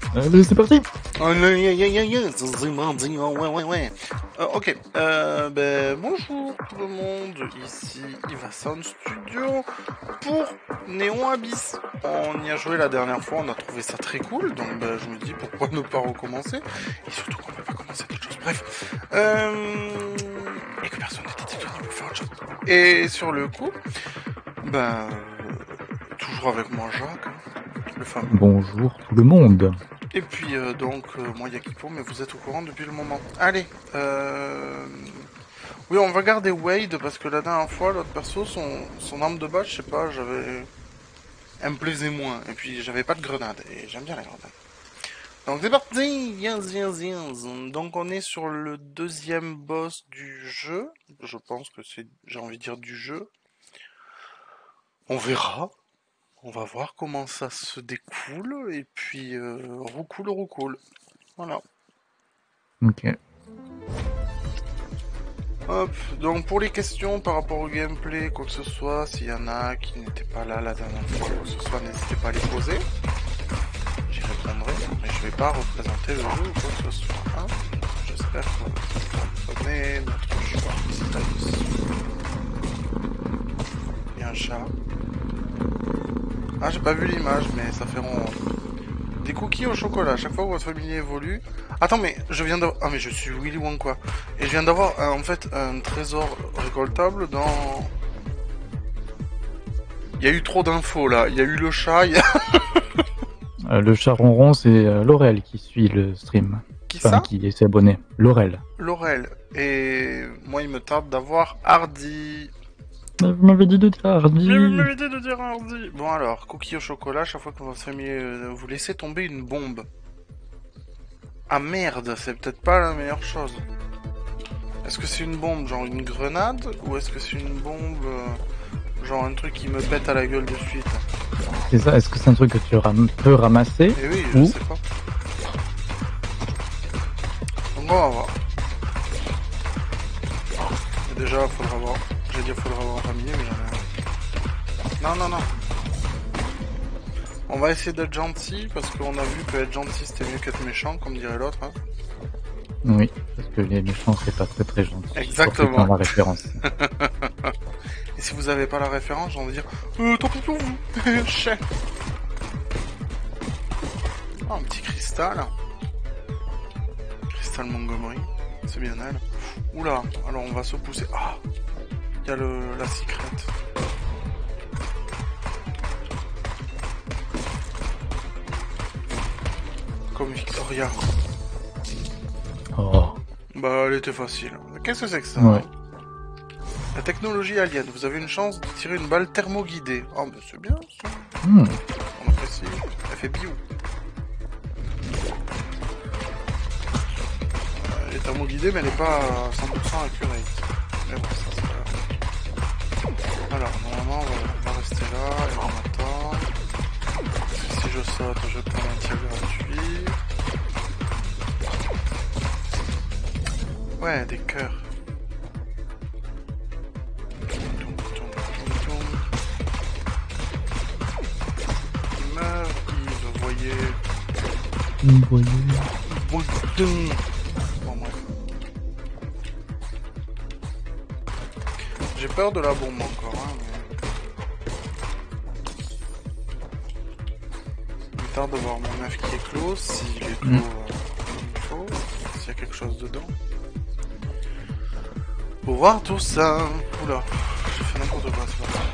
C'est parti. Ok, bonjour tout le monde, ici Iva Sound Studio pour Néon Abyss. On y a joué la dernière fois, on a trouvé ça très cool, donc je me dis pourquoi ne pas recommencer, et surtout qu'on peut pas commencer d'autres choses, bref. Et que personne n'était disponible pour faire autre chose. Et sur le coup, toujours avec moi Jacques, le fameux. Bonjour tout le monde. Et puis moi Yakipo, mais vous êtes au courant depuis le moment. Allez, oui, on va garder Wade parce que la dernière fois, l'autre perso, son arme de base, je sais pas, elle me plaisait moins. Et puis j'avais pas de grenade, et j'aime bien les grenades. Donc c'est parti, yes. Donc on est sur le deuxième boss du jeu. Je pense que j'ai envie de dire du jeu. On verra. On va voir comment ça se découle, et puis roucoule. Voilà. Ok. Hop, donc pour les questions par rapport au gameplay, quoi que ce soit, s'il y en a qui n'étaient pas là la dernière fois, quoi que ce soit, n'hésitez pas à les poser. J'y répondrai, mais je vais pas représenter le jeu ou quoi que ce soit. Hein. J'espère que vous comprenez notre choix. Il y a un chat. Ah, j'ai pas vu l'image, mais ça fait rond. Des cookies au chocolat, chaque fois que votre famille évolue. Attends, mais je viens d'avoir... Ah, mais je suis Willy Wonka. Et je viens d'avoir, en fait, un trésor récoltable dans... Il y a eu trop d'infos, là. Il y a eu le chat, il y a... Le chat ronron, c'est Laurel qui suit le stream. Qui ça? Qui s'est abonné. Laurel. Laurel. Et moi, il me tarde d'avoir Hardy. Vous m'avez dit de dire Hardy. Vous m'avez dit de dire Hardy. Bon alors, cookies au chocolat, chaque fois que votre famille vous laissez tomber une bombe. Ah merde, c'est peut-être pas la meilleure chose. Est-ce que c'est une bombe, genre une grenade, ou est-ce que c'est une bombe, genre un truc qui me pète à la gueule de suite? C'est ça, est-ce que c'est un truc que tu peux ramasser? Eh oui, je sais pas. Donc on va voir. Et déjà, faudra voir. J'ai dit faudra voir en famille, mais j'en ai un. Non. On va essayer d'être gentil, parce qu'on a vu que être gentil c'était mieux qu'être méchant, comme dirait l'autre. Hein. Oui, parce que les méchants c'est pas très très gentil. Exactement. La référence. Et si vous avez pas la référence, j'ai envie de dire tant pis pour vous. Chef. Oh, un petit cristal. Cristal Montgomery. C'est bien elle. Oula, alors on va se pousser. Ah, il y a la secrète. Comme Victoria. Oh. Bah, elle était facile. Qu'est-ce que c'est que ça? Ouais. La technologie alien. Vous avez une chance de tirer une balle thermoguidée. Oh, mais c'est bien ça. On apprécie. Elle fait bio. Elle est thermoguidée, mais elle n'est pas 100% accurate. Mais bon, ça c'est pas grave. Alors, normalement, on va rester là et on attend. Si je saute, je prends un tir gratuit. Ouais, des cœurs. Meurs, Yves, voyez. Bon, bref. J'ai peur de la bombe encore, hein, mais... Il me tarde de voir mon œuf qui est clos, s'il est clos comme il faut, s'il y a quelque chose dedans. Pour voir tout ça... Oula, j'ai fait n'importe quoi, c'est pas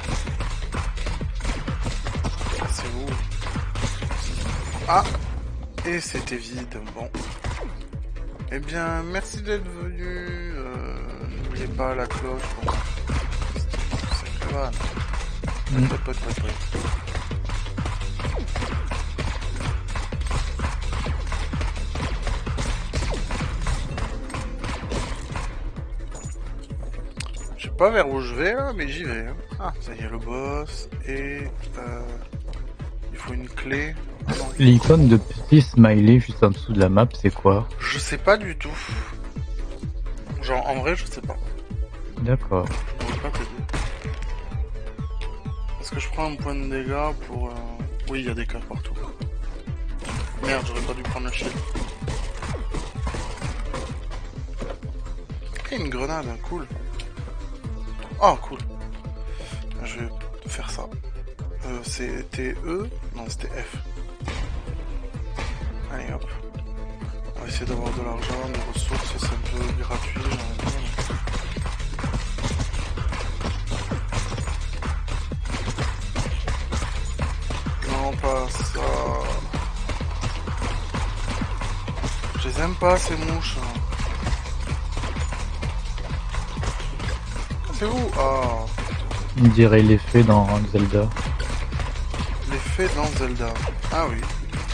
grave. C'est où? Ah! Et c'était vide, bon. Eh bien, merci d'être venu. N'oubliez pas la cloche. Bon. C'est pas grave. Je sais pas vers où je vais là, mais j'y vais. Hein. Ah, ça y est, le boss. Et il faut une clé. L'icône de petit smiley juste en dessous de la map, c'est quoi? Je sais pas du tout. Genre, en vrai, je sais pas. D'accord. Je pourrais pas te dire. Est-ce que je prends un point de dégâts pour... Oui, il y a des cœurs partout. Merde, j'aurais pas dû prendre le shield. Et une grenade, cool. Oh, cool. Je vais faire ça. C'était E? Non, c'était F. Allez, hop. On va essayer d'avoir de l'argent, des ressources, c'est un peu gratuit. Non, pas ça. Je les aime pas, ces mouches. C'est où? Ah. On dirait l'effet dans Zelda. L'effet dans Zelda. Ah oui.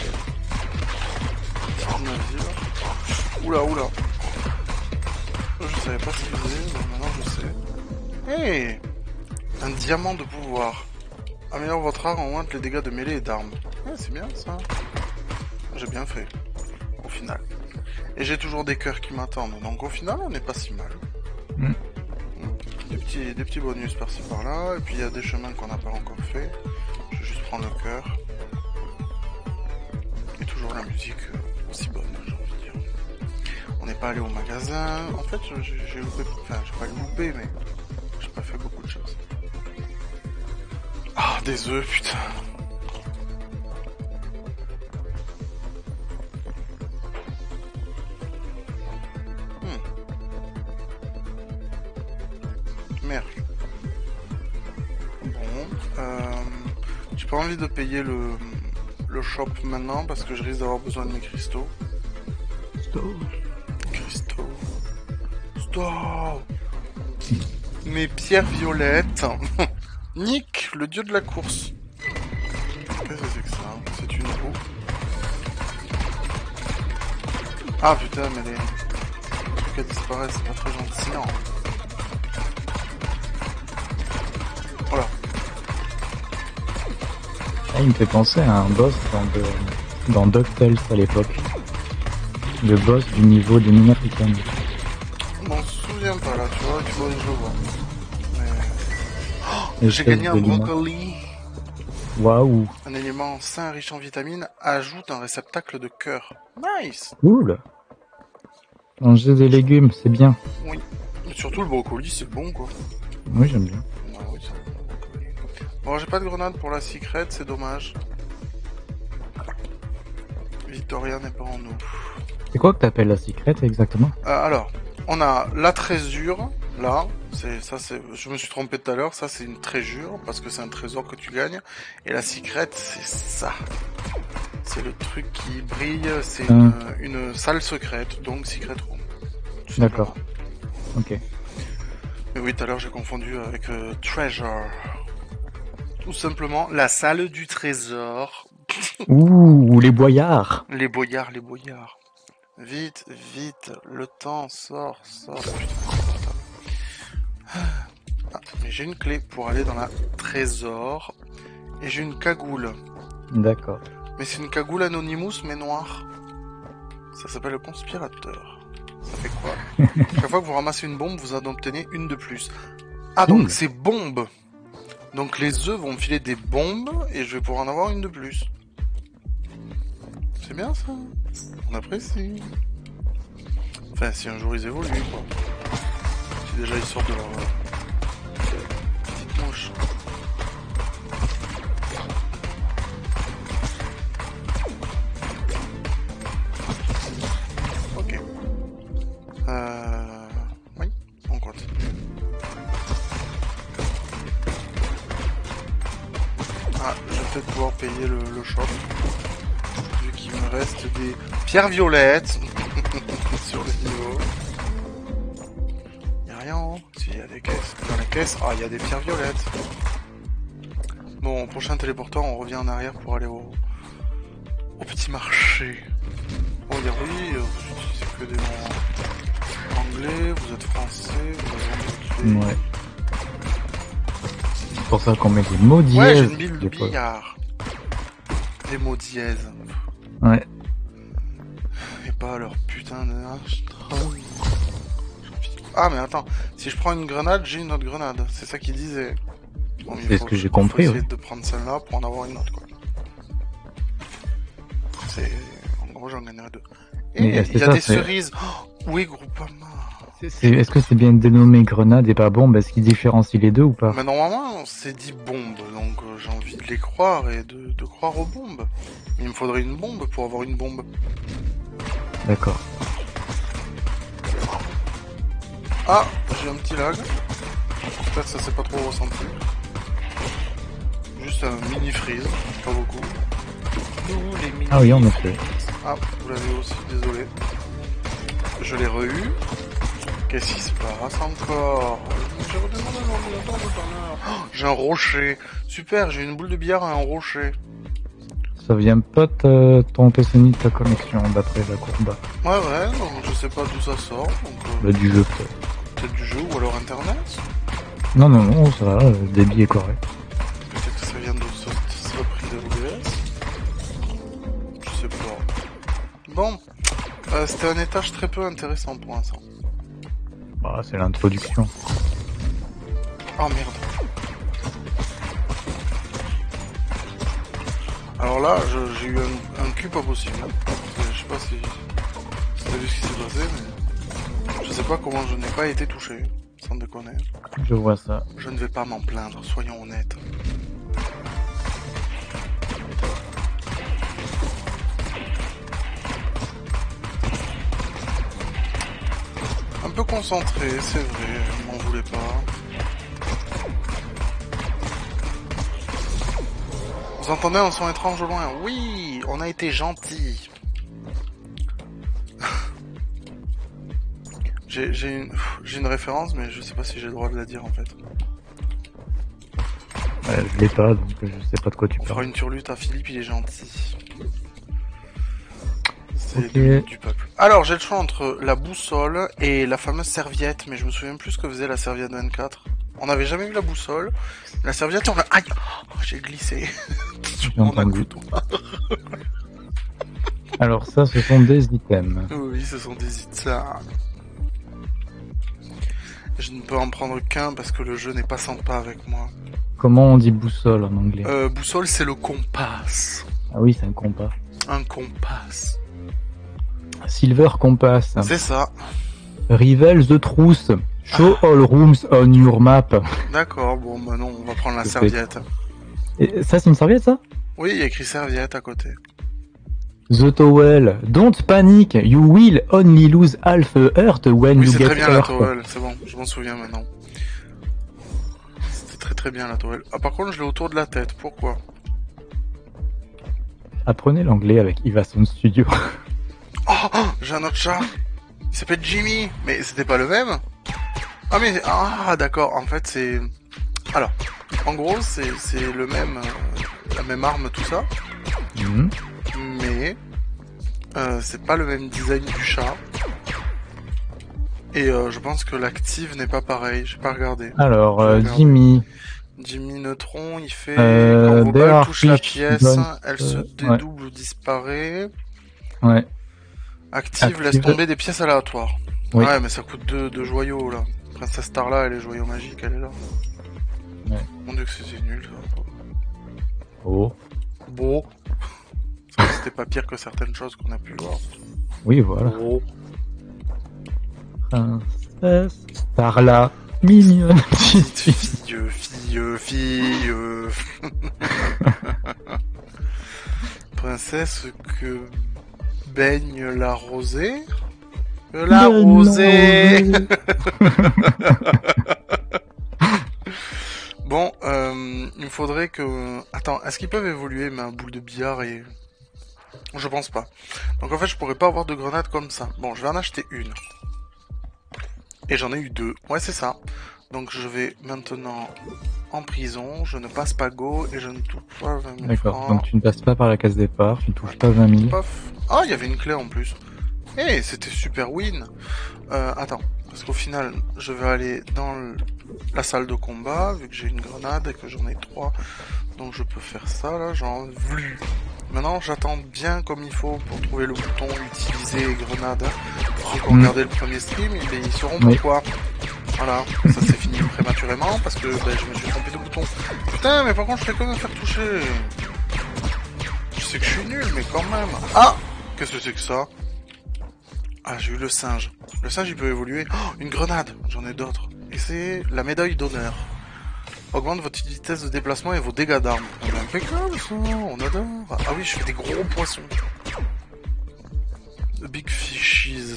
On a vu là. Oula, oula. Je savais pas ce qu'il faisait, mais maintenant je sais. Hey! Un diamant de pouvoir. Améliore votre arme, augmente les dégâts de mêlée et d'armes. Ouais, c'est bien ça. J'ai bien fait. Au final. Et j'ai toujours des cœurs qui m'attendent. Donc au final, on n'est pas si mal. Mm. Des petits bonus par-ci par-là. Et puis il y a des chemins qu'on n'a pas encore fait. Je vais juste prendre le cœur. Et toujours la musique aussi bonne, j'ai envie de dire. On n'est pas allé au magasin. En fait, j'ai loupé. Enfin, j'ai pas loupé, mais j'ai pas fait beaucoup de choses. Ah, des œufs, putain. Merde. Bon, j'ai pas envie de payer le shop maintenant parce que je risque d'avoir besoin de mes cristaux. Cristaux. Stop. Mes pierres violettes. Nick, le dieu de la course. Qu'est-ce que c'est que ça? C'est une roue. Ah putain, mais les trucs qui disparaissent, c'est pas très gentil. Non. Voilà. Ah, il me fait penser à un boss dans DuckTales à l'époque. Le boss du niveau des mini africaines. Je m'en souviens pas là, tu vois, je le vois. Et j'ai gagné un brocoli. Waouh. Un élément sain riche en vitamines ajoute un réceptacle de cœur. Nice. Cool. Manger des légumes, c'est bien. Oui. Et surtout le brocoli, c'est bon quoi. Oui, j'aime bien. Ah oui, c'est bon. Bon, j'ai pas de grenade pour la secret, c'est dommage. Victoria n'est pas en nous. C'est quoi que t'appelles la secrète exactement? Alors, on a la trésure, là, je me suis trompé tout à l'heure, ça c'est une trésure, parce que c'est un trésor que tu gagnes, et la secrète, c'est ça. C'est le truc qui brille, c'est une salle secrète, donc secret room. D'accord. Ok. Mais oui, tout à l'heure j'ai confondu avec treasure. Tout simplement, la salle du trésor. Ouh, les boyards. Les boyards, les boyards. Vite, vite, le temps sort. Ah, mais j'ai une clé pour aller dans la trésor. Et j'ai une cagoule. D'accord. Mais c'est une cagoule Anonymous, mais noire. Ça s'appelle le conspirateur. Ça fait quoi? Chaque fois que vous ramassez une bombe, vous en obtenez une de plus. Ah, donc c'est bombe. Donc les œufs vont me filer des bombes, et je vais pouvoir en avoir une de plus. C'est bien ça. On apprécie. Enfin, si un jour ils évoluent, quoi. Si déjà ils sortent de leur petite mouche. Ok. Oui, on continue. Ah, je vais peut-être pouvoir payer le shop. Vu qu'il me reste des pierres violettes sur le niveau. Y'a rien en haut. Si, y a des caisses. Dans les caisses, ah, y a des pierres violettes. Bon, au prochain téléporteur, on revient en arrière pour aller au petit marché. Oh, y a oui, vous utilisez que des noms anglais, vous êtes français, vous avez Ouais. C'est pour ça qu'on met des mots dièses. Ouais, j'ai une bille de billard. Des mots dièses. Ouais. Et pas leur putain de... Ah mais attends, si je prends une grenade, j'ai une autre grenade. C'est ça qu'il disait. Bon, c'est ce que j'ai compris. Essayer de prendre celle-là pour en avoir une autre quoi. C'est... En Bon, j'en gagnerai 2. Mais, Et c'est il y a ça, des c'est- cerises. Oh, oui, Groupama. Est-ce que c'est bien dénommé grenade et pas bombe? Est-ce qu'il différencie les deux ou pas? Mais normalement, c'est dit bombe, donc j'ai envie de les croire et de croire aux bombes. Il me faudrait une bombe pour avoir une bombe. D'accord. Ah, j'ai un petit lag. J'espère que ça s'est pas trop ressenti. Juste un mini freeze, pas beaucoup. Nous, les mini. Ah oui, en effet. Ah, vous l'avez aussi, désolé. Je l'ai re-eu. Qu'est-ce qui se passe encore? J'ai redemandé un ordinateur de bonheur. Oh, j'ai un rocher. Super, j'ai une boule de billard et un rocher. Ça vient pas de ton PC ni de ta connexion, d'après la courbe. Ouais, donc je sais pas d'où ça sort. Donc, Bah, du jeu peut-être. peut-être du jeu ou alors internet. Non, ça va, le débit est correct. Peut-être que ça vient de ce prix de l'OBS. Je sais pas. Bon, c'était un étage très peu intéressant pour l'instant. Bah, c'est l'introduction. Oh merde. Alors là, j'ai eu un cul pas possible. Je sais pas si t'as vu ce qui s'est passé, mais je sais pas comment je n'ai pas été touché, sans déconner. Je vois ça. Je ne vais pas m'en plaindre, soyons honnêtes. Un peu concentré, c'est vrai, je m'en voulais pas. Vous entendez un son étrange au loin? Oui, on a été gentils. J'ai une référence, mais je sais pas si j'ai le droit de la dire en fait. Je l'ai pas, donc je sais pas de quoi tu On fera parles. une turlute à Philippe, il est gentil. C'est Ok. du peuple. Alors, j'ai le choix entre la boussole et la fameuse serviette, mais je me souviens plus ce que faisait la serviette 24. On n'avait jamais vu la boussole. La serviette, on a... Aïe, oh, j'ai glissé. J'ai entendu. Alors ça, ce sont des items. Oui, ce sont des items. Je ne peux en prendre qu'un parce que le jeu n'est pas sympa avec moi. Comment on dit boussole en anglais? Boussole, c'est le compas. Ah oui, c'est un compas. Un compas. Silver Compass. C'est ça. Reveal the truth. Show all rooms on your map. D'accord, bon, bah non, on va prendre la C'est- serviette. Et ça, c'est une serviette, ça? Oui, il y a écrit serviette à côté. The towel. Don't panic. You will only lose half a heart when Oui, you c'est get très bien la hurt. towel, c'est bon, je m'en souviens maintenant. C'était très bien la towel. Ah, par contre, je l'ai autour de la tête, pourquoi? Apprenez l'anglais avec Ivason Studio. Oh, j'ai un autre chat. Il s'appelle Jimmy, mais c'était pas le même. Ah mais ah d'accord, en fait c'est. Alors, en gros c'est le même, la même arme tout ça, Mhm. mais c'est pas le même design du chat. Et je pense que l'active n'est pas pareil. J'ai pas regardé. Alors, Regarde. Jimmy. Jimmy Neutron, il fait There quand vos balles are touchent la fish pièce, don't- elle se ouais. dédouble ou disparaît. Ouais. Active, laisse Active. tomber des pièces aléatoires. Oui. Ouais, mais ça coûte deux joyaux là. Princesse Starla, elle est joyau magique, elle est là. Ouais. Mon dieu que c'était nul. Ça. Oh. Bon. Ça, c'était pas pire que certaines choses qu'on a pu voir. Oui, voilà. Bon. Princesse Starla. Mignonne petite fille. Fille. Princesse que baigne la rosée. La rosée. Bon, il me faudrait que... Attends, est-ce qu'ils peuvent évoluer ma boule de billard et... Je pense pas. Donc en fait, je pourrais pas avoir de grenades comme ça. Bon, je vais en acheter une. Et j'en ai eu deux. Ouais, c'est ça. Donc je vais maintenant en prison, je ne passe pas go et je ne touche pas 20 000 D'accord, francs. donc tu ne passes pas par la case départ, tu ne touches pas 20 000. Paf. Ah, il y avait une clé en plus. Eh, c'était super win. Attends, parce qu'au final, je vais aller dans la salle de combat, vu que j'ai une grenade et que j'en ai 3. Donc je peux faire ça, là, j'en vlu. Maintenant, j'attends bien comme il faut pour trouver le bouton utiliser grenade. Ceux qui ont regardé le premier stream, ils sauront Oui. pourquoi. Voilà, ça s'est fini prématurément parce que je me suis trompé de bouton. Putain, mais par contre, je fais que me faire toucher. Je sais que je suis nul, mais quand même. Ah, Qu'est-ce que c'est que ça? Ah, j'ai eu le singe. Le singe, il peut évoluer. Oh, une grenade. J'en ai d'autres. Et c'est la médaille d'honneur. Augmente votre vitesse de déplacement et vos dégâts d'armes. On est impeccable, ça. On adore. Ah oui, je fais des gros poissons. The big fishes.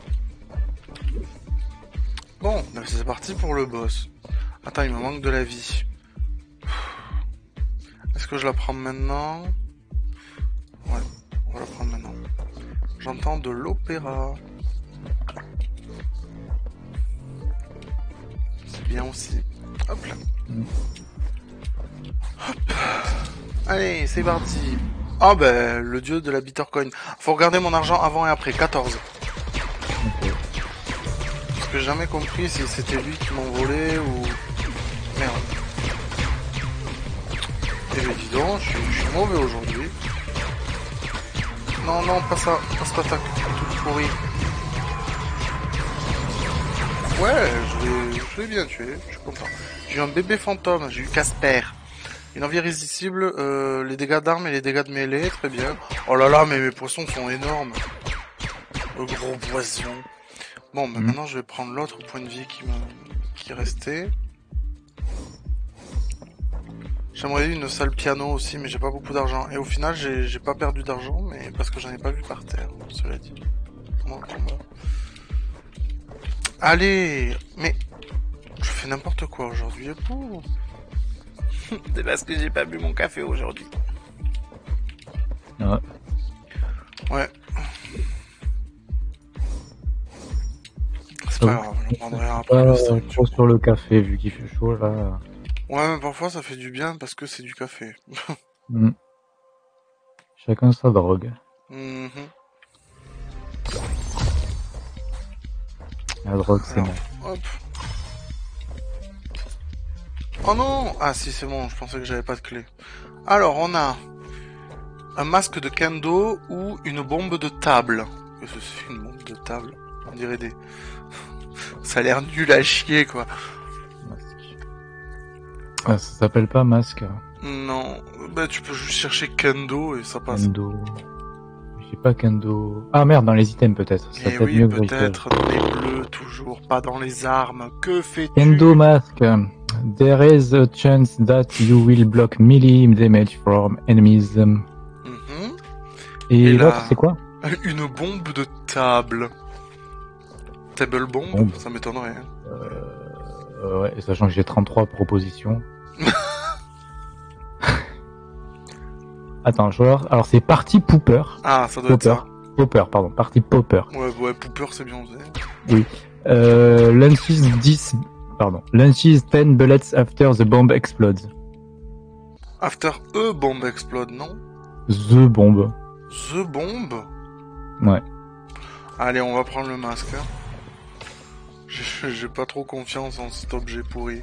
Bon, c'est parti pour le boss. Attends, il me manque de la vie. Est-ce que je la prends maintenant? Ouais, on va la prendre maintenant. J'entends de l'opéra. C'est bien aussi. Hop là. Hop. Allez, c'est parti. Ah ben, le dieu de la Bitcoin. Faut regarder mon argent avant et après. 14. Ok. Parce que j'ai jamais compris si c'était lui qui m'envolait ou... Merde. Eh ben dis donc, je suis mauvais aujourd'hui. Non, non, pas ça. Pas cette attaque. Toute pourrie. Ouais, je l'ai bien tué. Je suis content. J'ai eu un bébé fantôme. J'ai eu Casper. Une envie irrésistible. Les dégâts d'armes et les dégâts de mêlée. Très bien. Oh là là, mais mes poissons sont énormes. Le gros poisson. Bon, bah maintenant je vais prendre l'autre point de vie qui restait. J'aimerais une salle piano aussi, mais j'ai pas beaucoup d'argent. Et au final, j'ai pas perdu d'argent, mais parce que j'en ai pas vu par terre, cela dit. Pendant le combat. Allez, mais je fais n'importe quoi aujourd'hui. C'est parce que j'ai pas bu mon café aujourd'hui. Ouais. Ouais. C'est pas grave, je prendrai après le steak. Trop sur le café, vu qu'il fait chaud, là. Ouais, mais parfois ça fait du bien parce que c'est du café. Chacun sa drogue. La drogue, c'est Alors, mal. hop. Oh non! Ah si, c'est bon, je pensais que j'avais pas de clé. Alors, on a un masque de kendo ou une bombe de table. Qu'est-ce que c'est une bombe de table? On dirait des... Ça a l'air nul à chier, quoi. Masque. Ah, ça s'appelle pas masque. Non, bah tu peux juste chercher kendo et ça passe. Kendo. J'ai pas kendo. Ah merde, dans les items peut-être. Ça Et peut être oui, mieux que peut-être dans les bleus, toujours, pas dans les armes. Que fais-tu? Kendo mask. There is a chance that you will block melee damage from enemies. Et là, l'autre, c'est quoi? Une bombe de table. Table bomb, ça m'étonnerait. Ouais, sachant que j'ai 33 propositions. Attends, je vais voir. Alors c'est partie Pooper. Ah, ça doit être ça. Popper, pardon. Partie Popper. Ouais, Pooper, c'est bien osé. Oui. Launches 10... Pardon. Launches 10 bullets after the bomb explodes. After a bomb explode, non? The bomb. The bomb? Ouais. Allez, on va prendre le masque. Hein. J'ai pas trop confiance en cet objet pourri.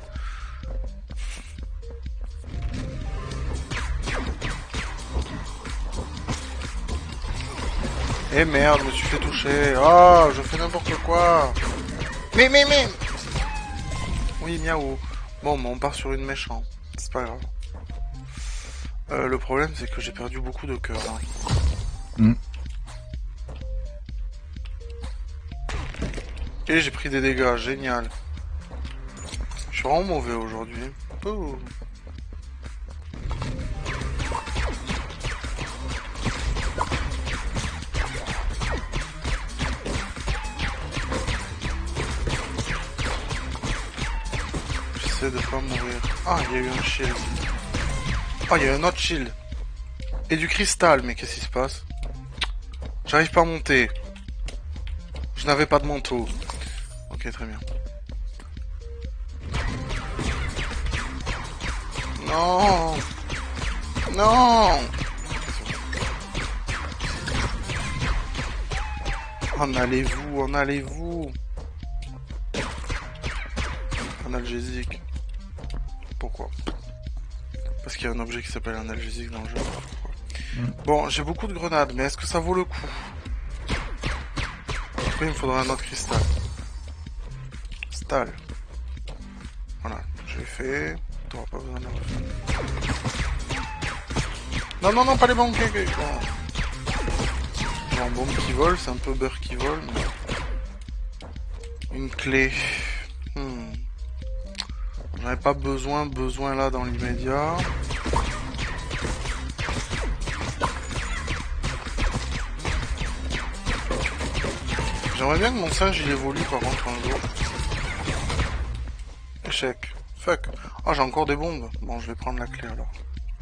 Eh merde, je me suis fait toucher. Ah, je fais n'importe quoi. Mais. Oui, miaou. Bon, mais on part sur une méchante. C'est pas grave. Le problème, c'est que j'ai perdu beaucoup de cœur. Hein. Et j'ai pris des dégâts, génial. Je suis vraiment mauvais aujourd'hui. Oh. J'essaie de pas mourir. Ah, il y a eu un shield. Ah, il y a un autre shield. Et du cristal, mais qu'est-ce qui se passe? J'arrive pas à monter. Je n'avais pas de manteau. Ok, très bien. Non! Non! En allez-vous, en allez-vous? Analgésique. Pourquoi? Parce qu'il y a un objet qui s'appelle analgésique dans le jeu. Bon, j'ai beaucoup de grenades, mais est-ce que ça vaut le coup? Après, il me faudra un autre cristal. Cristal. Voilà, j'ai fait. T'auras pas besoin de le refaire. Non, pas les banques. J'en bombe qui vole, c'est un peu beurre qui vole. Mais... Une clé. J'en avais pas besoin là dans l'immédiat. J'aimerais bien que mon singe il évolue par contre un jour. Échec. Fuck. Ah, j'ai encore des bombes. Bon, je vais prendre la clé alors.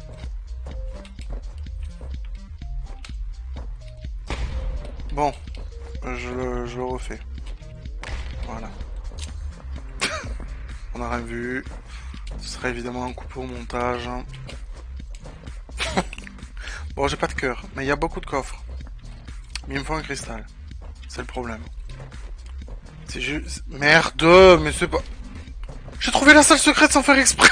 Bon. Je le refais. Voilà. On a rien vu. Ce sera évidemment un coupé au montage. Bon, j'ai pas de cœur, mais il y a beaucoup de coffres. Mais il me faut un cristal. C'est le problème. C'est juste... Merde, mais c'est pas... J'ai trouvé la salle secrète sans faire exprès.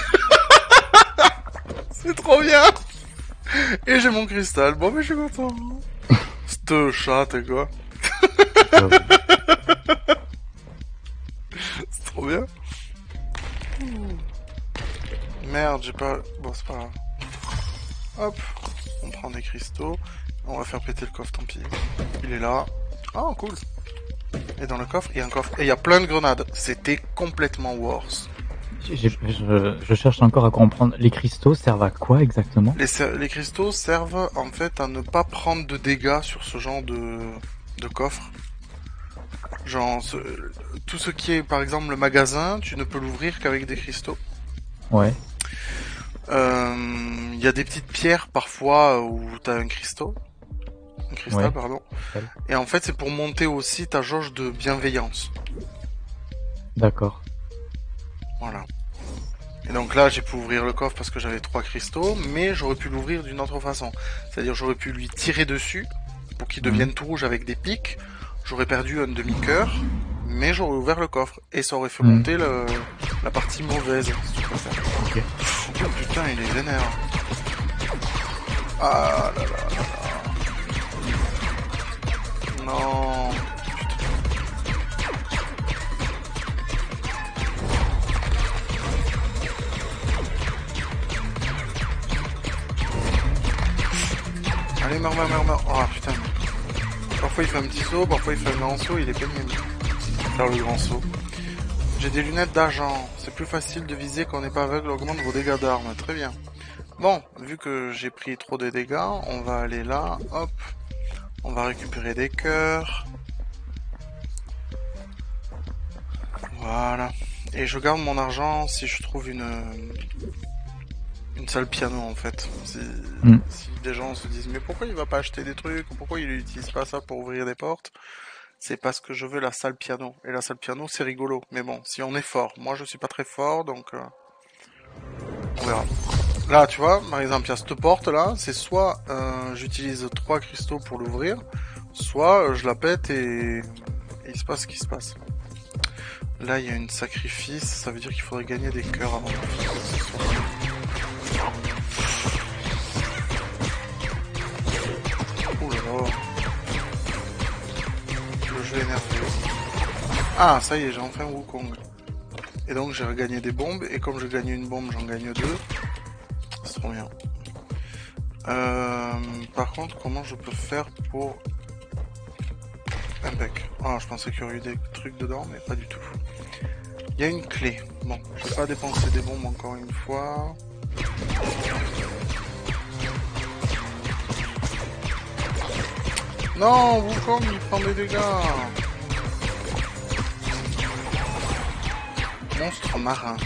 C'est trop bien. Et j'ai mon cristal. Bon, mais je suis content. Cette chatte, quoi. C'est trop bien. Merde, j'ai pas... Bon, c'est pas grave. Hop. On prend des cristaux. On va faire péter le coffre, tant pis. Il est là. Oh, cool. Et dans le coffre, il y a un coffre. Et il y a plein de grenades. C'était complètement worse. Je cherche encore à comprendre. Les cristaux servent à quoi exactement? Les cristaux servent en fait à ne pas prendre de dégâts sur ce genre de coffre. Genre, tout ce qui est par exemple le magasin, tu ne peux l'ouvrir qu'avec des cristaux. Ouais. Il y a des petites pierres parfois où tu as un cristal, ouais. Pardon. Et en fait, c'est pour monter aussi ta jauge de bienveillance. D'accord. Voilà. Et donc là, j'ai pu ouvrir le coffre parce que j'avais 3 cristaux, mais j'aurais pu l'ouvrir d'une autre façon. C'est-à-dire, j'aurais pu lui tirer dessus pour qu'il devienne tout rouge avec des pics. J'aurais perdu un demi-cœur, mais j'aurais ouvert le coffre. Et ça aurait fait monter la partie mauvaise, si tu préfères. Ok. Oh putain, il est vénère. Ah là là là là. Non. Allez, meurs. Oh putain. Parfois il fait un petit saut, parfois il fait un grand saut, il est pénible. Faire le grand saut. J'ai des lunettes d'argent. C'est plus facile de viser quand on n'est pas aveugle, augmente vos dégâts d'armes. Très bien. Bon, vu que j'ai pris trop de dégâts, on va aller là, hop. On va récupérer des cœurs. Voilà. Et je garde mon argent si je trouve une salle piano en fait. Si des gens se disent mais pourquoi il va pas acheter des trucs ou pourquoi il utilise pas ça pour ouvrir des portes, c'est parce que je veux la salle piano. Et la salle piano c'est rigolo. Mais bon, si on est fort. Moi je suis pas très fort donc on verra. Là tu vois, par exemple il y a cette porte là, c'est soit j'utilise 3 cristaux pour l'ouvrir, soit je la pète et il se passe ce qui se passe. Là il y a une sacrifice, ça veut dire qu'il faudrait gagner des cœurs avant de faire ce soir. Ouh là là. Le jeu est nerveux. Ah ça y est, j'ai enfin Wukong. Et donc j'ai regagné des bombes, et comme je gagne une bombe, j'en gagne 2. C'est trop bien. Par contre, comment je peux faire pour... Impec. Ah, je pensais qu'il y aurait eu des trucs dedans, mais pas du tout. Il y a une clé. Bon, je vais pas dépenser des bombes encore une fois. Non, Wukong, il prend des dégâts. Monstre marin.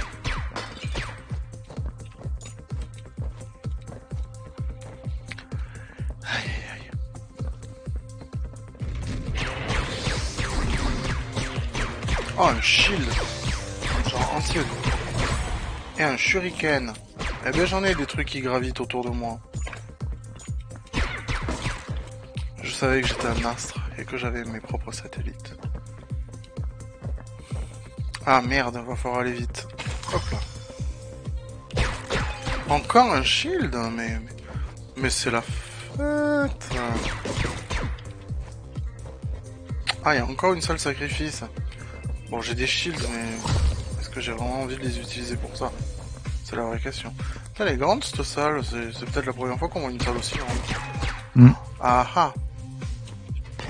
Aïe aïe aïe. Oh, un shield. Genre entier. Et un shuriken. Eh ben j'en ai des trucs qui gravitent autour de moi. Je savais que j'étais un astre et que j'avais mes propres satellites. Ah merde, va falloir aller vite. Hop là. Encore un shield, mais c'est la fête. Ah, il y a encore une salle sacrifice. Bon, j'ai des shields, mais est-ce que j'ai vraiment envie de les utiliser pour ça? C'est la vraie question. Elle est grande cette salle, c'est peut-être la première fois qu'on voit une salle aussi grande. Ah ah.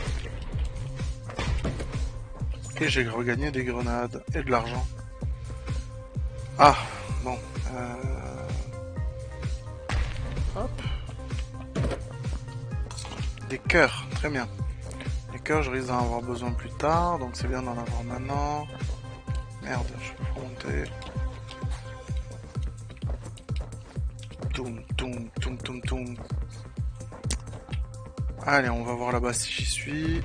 Et j'ai regagné des grenades et de l'argent. Ah, bon. Hop. Des cœurs, très bien. Les cœurs, je risque d'en avoir besoin plus tard, donc c'est bien d'en avoir maintenant. Merde, je peux pas monter. Toum, toum, toum, toum, toum. Allez, on va voir là-bas si j'y suis.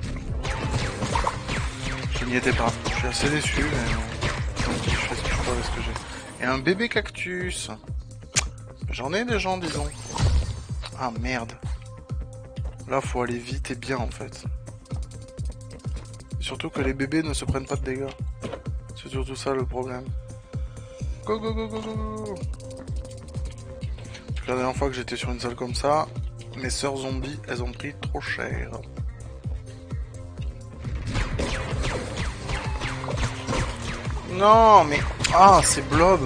Je n'y étais pas. Je suis assez déçu, mais je fais ce que je peux avec ce que j'ai. Et un bébé cactus. J'en ai des gens, disons. Ah merde. Là, faut aller vite et bien en fait. Surtout que les bébés ne se prennent pas de dégâts. C'est surtout ça le problème. Go go go go go go. La dernière fois que j'étais sur une salle comme ça, mes sœurs zombies, elles ont pris trop cher. Non, mais... Ah, c'est blob.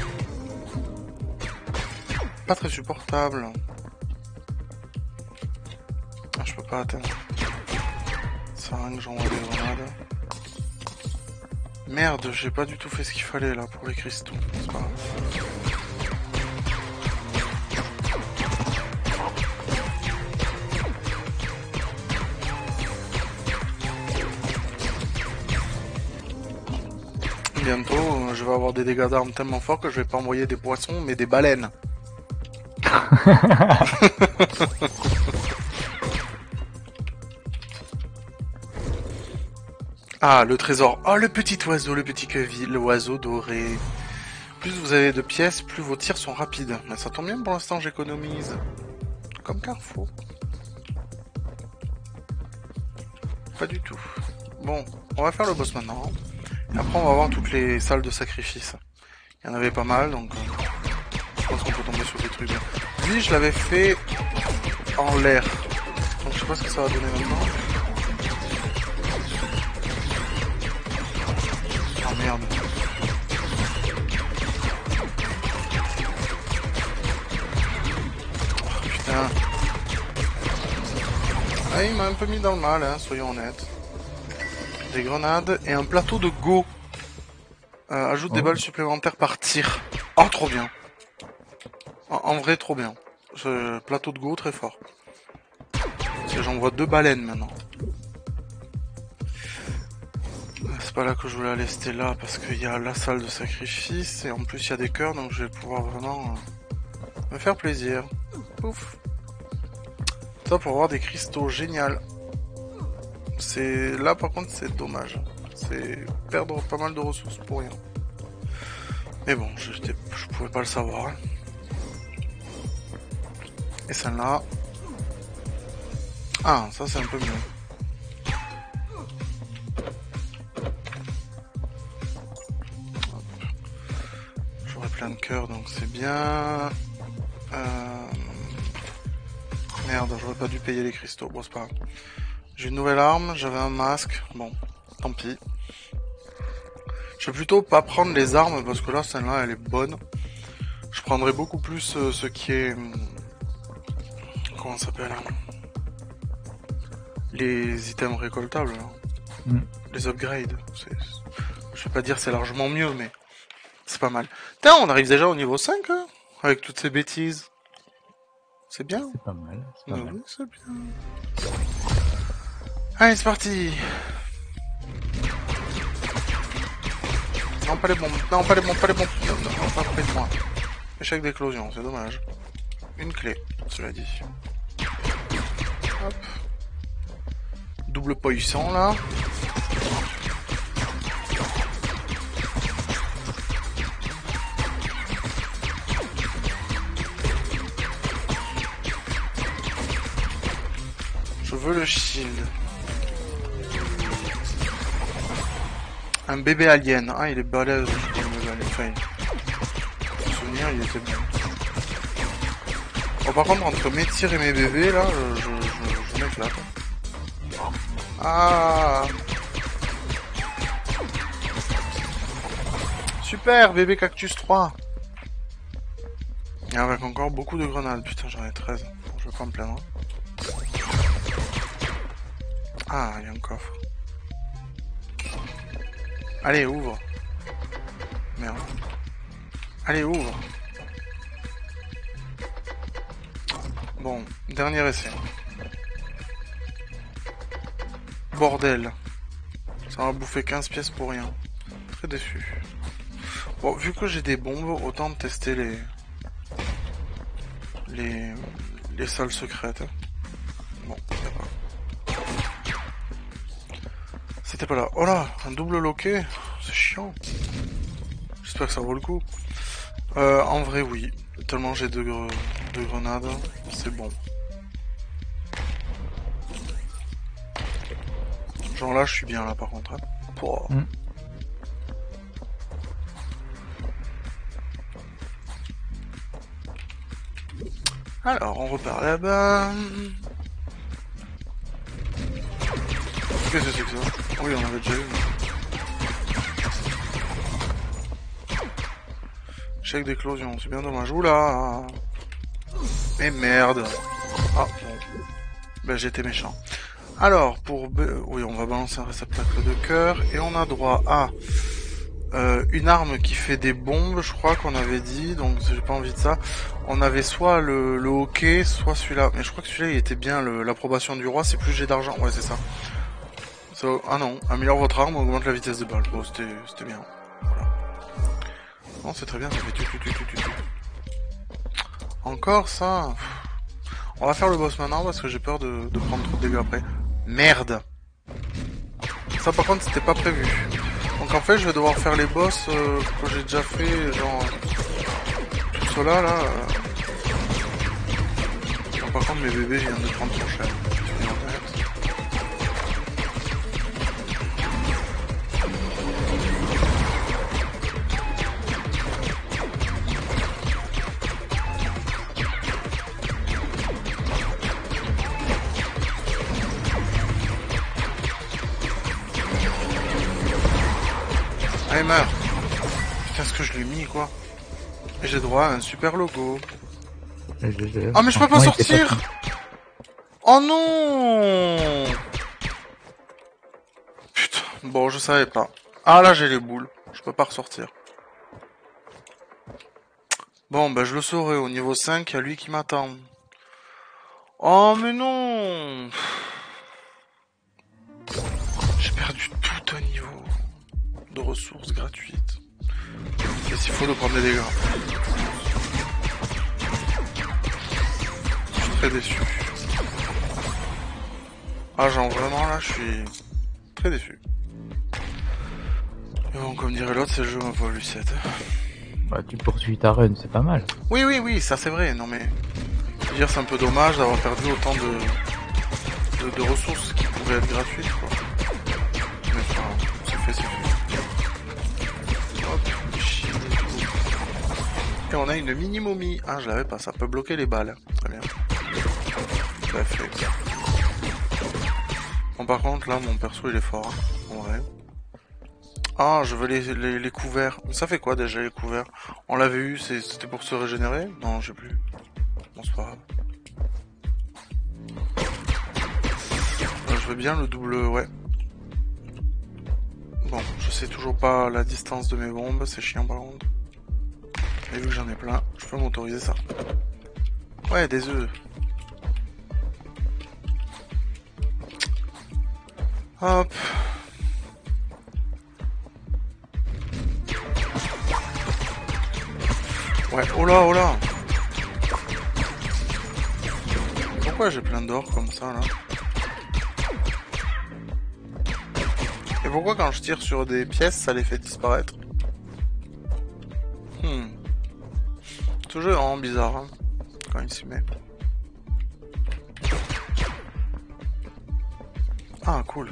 Pas très supportable. Ah, je peux pas atteindre. Ça sert à rien que j'envoie des grenades. Merde, j'ai pas du tout fait ce qu'il fallait là pour les cristaux. C'est pas grave. Bientôt, je vais avoir des dégâts d'armes tellement forts que je vais pas envoyer des poissons, mais des baleines. Ah, le trésor. Oh, le petit oiseau, le petit queville, l'oiseau doré. Plus vous avez de pièces, plus vos tirs sont rapides. Mais ça tombe bien, pour l'instant, j'économise. Comme Carrefour. Pas du tout. Bon, on va faire le boss maintenant. Et après, on va voir toutes les salles de sacrifice. Il y en avait pas mal, donc je pense qu'on peut tomber sur des trucs. Lui, je l'avais fait en l'air. Donc je sais pas ce que ça va donner maintenant. Oh merde. Oh, putain. Ah, il m'a un peu mis dans le mal, hein, soyons honnêtes. Des grenades et un plateau de go. Ajoute des balles supplémentaires par tir. Oh, trop bien. En vrai, trop bien. Ce plateau de go, très fort. J'envoie 2 baleines maintenant. C'est pas là que je voulais aller, c'était là, parce qu'il y a la salle de sacrifice, et en plus il y a des cœurs, donc je vais pouvoir vraiment me faire plaisir. Ouf. Ça pour avoir des cristaux, génial. C'est là par contre c'est dommage. C'est perdre pas mal de ressources pour rien. Mais bon, je pouvais pas le savoir. Et celle-là... Ah, ça c'est un peu mieux. J'aurais plein de cœurs, donc c'est bien. Merde, j'aurais pas dû payer les cristaux. Bon, c'est pas grave. J'ai une nouvelle arme, j'avais un masque. Bon, tant pis. Je vais plutôt pas prendre les armes, parce que là, celle-là, elle est bonne. Je prendrai beaucoup plus ce qui est... Comment ça s'appelle, hein, les items récoltables. Les upgrades. Je vais pas dire c'est largement mieux, mais c'est pas mal. Putain, on arrive déjà au niveau 5, hein, avec toutes ces bêtises. C'est bien. C'est pas mal. C'est pas mal. Oui, c'est bien. Allez, c'est parti. Non, pas les bombes. Non, pas les bombes, pas les bombes. Non, pas près de moi. Échec d'éclosion, c'est dommage. Une clé, cela dit. Hop. Double poisson, là. Je veux le shield. Un bébé alien. Ah, il est balèze. Enfin, pour souvenir, il était bien. Bon, par contre, entre mes tirs et mes bébés, là, je m'éclate. Ah! Super, bébé cactus 3. Et avec encore beaucoup de grenades. Putain, j'en ai 13. Bon, je vais pas me plaindre. Ah, il y a un coffre. Allez, ouvre. Merde. Allez, ouvre. Bon, dernier essai. Bordel. Ça m'a bouffé 15 pièces pour rien. Très déçu. Bon, vu que j'ai des bombes, autant tester les salles secrètes. Bon, c'était pas là. Oh là, un double loquet. C'est chiant. J'espère que ça vaut le coup. En vrai, oui. Tellement j'ai deux grenades, c'est bon. Genre là, je suis bien là par contre. Hein. Alors, on repart là-bas. Qu'est-ce que c'est que ça? Oui, on avait déjà eu. Chèque d'éclosion, c'est bien dommage. Oula! Mais merde! Ah, bon. Ben, j'étais méchant. Alors, oui, on va balancer un réceptacle de cœur. Et on a droit à une arme qui fait des bombes, je crois qu'on avait dit. Donc, j'ai pas envie de ça. On avait soit le hockey, soit celui-là. Mais je crois que celui-là, il était bien. L'approbation du roi, c'est plus jet d'argent. Ouais, c'est ça. Ah non, améliore votre arme, augmente la vitesse de balle. Bon, c'était bien. Voilà. Non, c'est très bien, ça fait tu. Encore ça. On va faire le boss maintenant parce que j'ai peur de prendre trop de dégâts après. Merde. Ça par contre c'était pas prévu. Donc en fait je vais devoir faire les boss que j'ai déjà fait, genre tout cela là. Par contre mes bébés viennent de prendre trop cher. Allez, meurs. Putain, ce que je lui ai mis, quoi. Et j'ai droit à un super logo. Ah, mais je peux pas sortir. Oh non. Putain, bon, je savais pas. Ah, là, j'ai les boules. Je peux pas ressortir. Bon, bah, je le saurai. Au niveau 5, il y a lui qui m'attend. Oh, mais non. J'ai perdu tout un niveau de ressources gratuites. Et s'il faut de prendre des dégâts. Je suis très déçu. Ah genre vraiment là je suis très déçu. Mais bon comme dirait l'autre c'est le jeu ma pauvre Lucette. Bah tu poursuis ta run, c'est pas mal. Oui ça c'est vrai, non mais je veux dire c'est un peu dommage d'avoir perdu autant de ressources qui pourraient être gratuites quoi. Mais enfin, c'est fait. Et on a une mini momie. Ah, je l'avais pas, ça peut bloquer les balles. Très bien. Bref. Bon, par contre, là, mon perso, il est fort. Hein, en vrai. Ah, je veux les couverts. Ça fait quoi déjà, les couverts? On l'avait eu, c'était pour se régénérer? Non, je sais plus. Bon, c'est pas grave. Je veux bien le double, ouais. Bon, je sais toujours pas la distance de mes bombes, c'est chiant par contre. Et vu que j'en ai plein, je peux m'autoriser ça. Ouais, des œufs. Hop. Ouais, oh là. Pourquoi j'ai plein d'or comme ça, là? Et pourquoi quand je tire sur des pièces, ça les fait disparaître? Ce jeu est vraiment bizarre, hein, quand il s'y met. Ah, cool.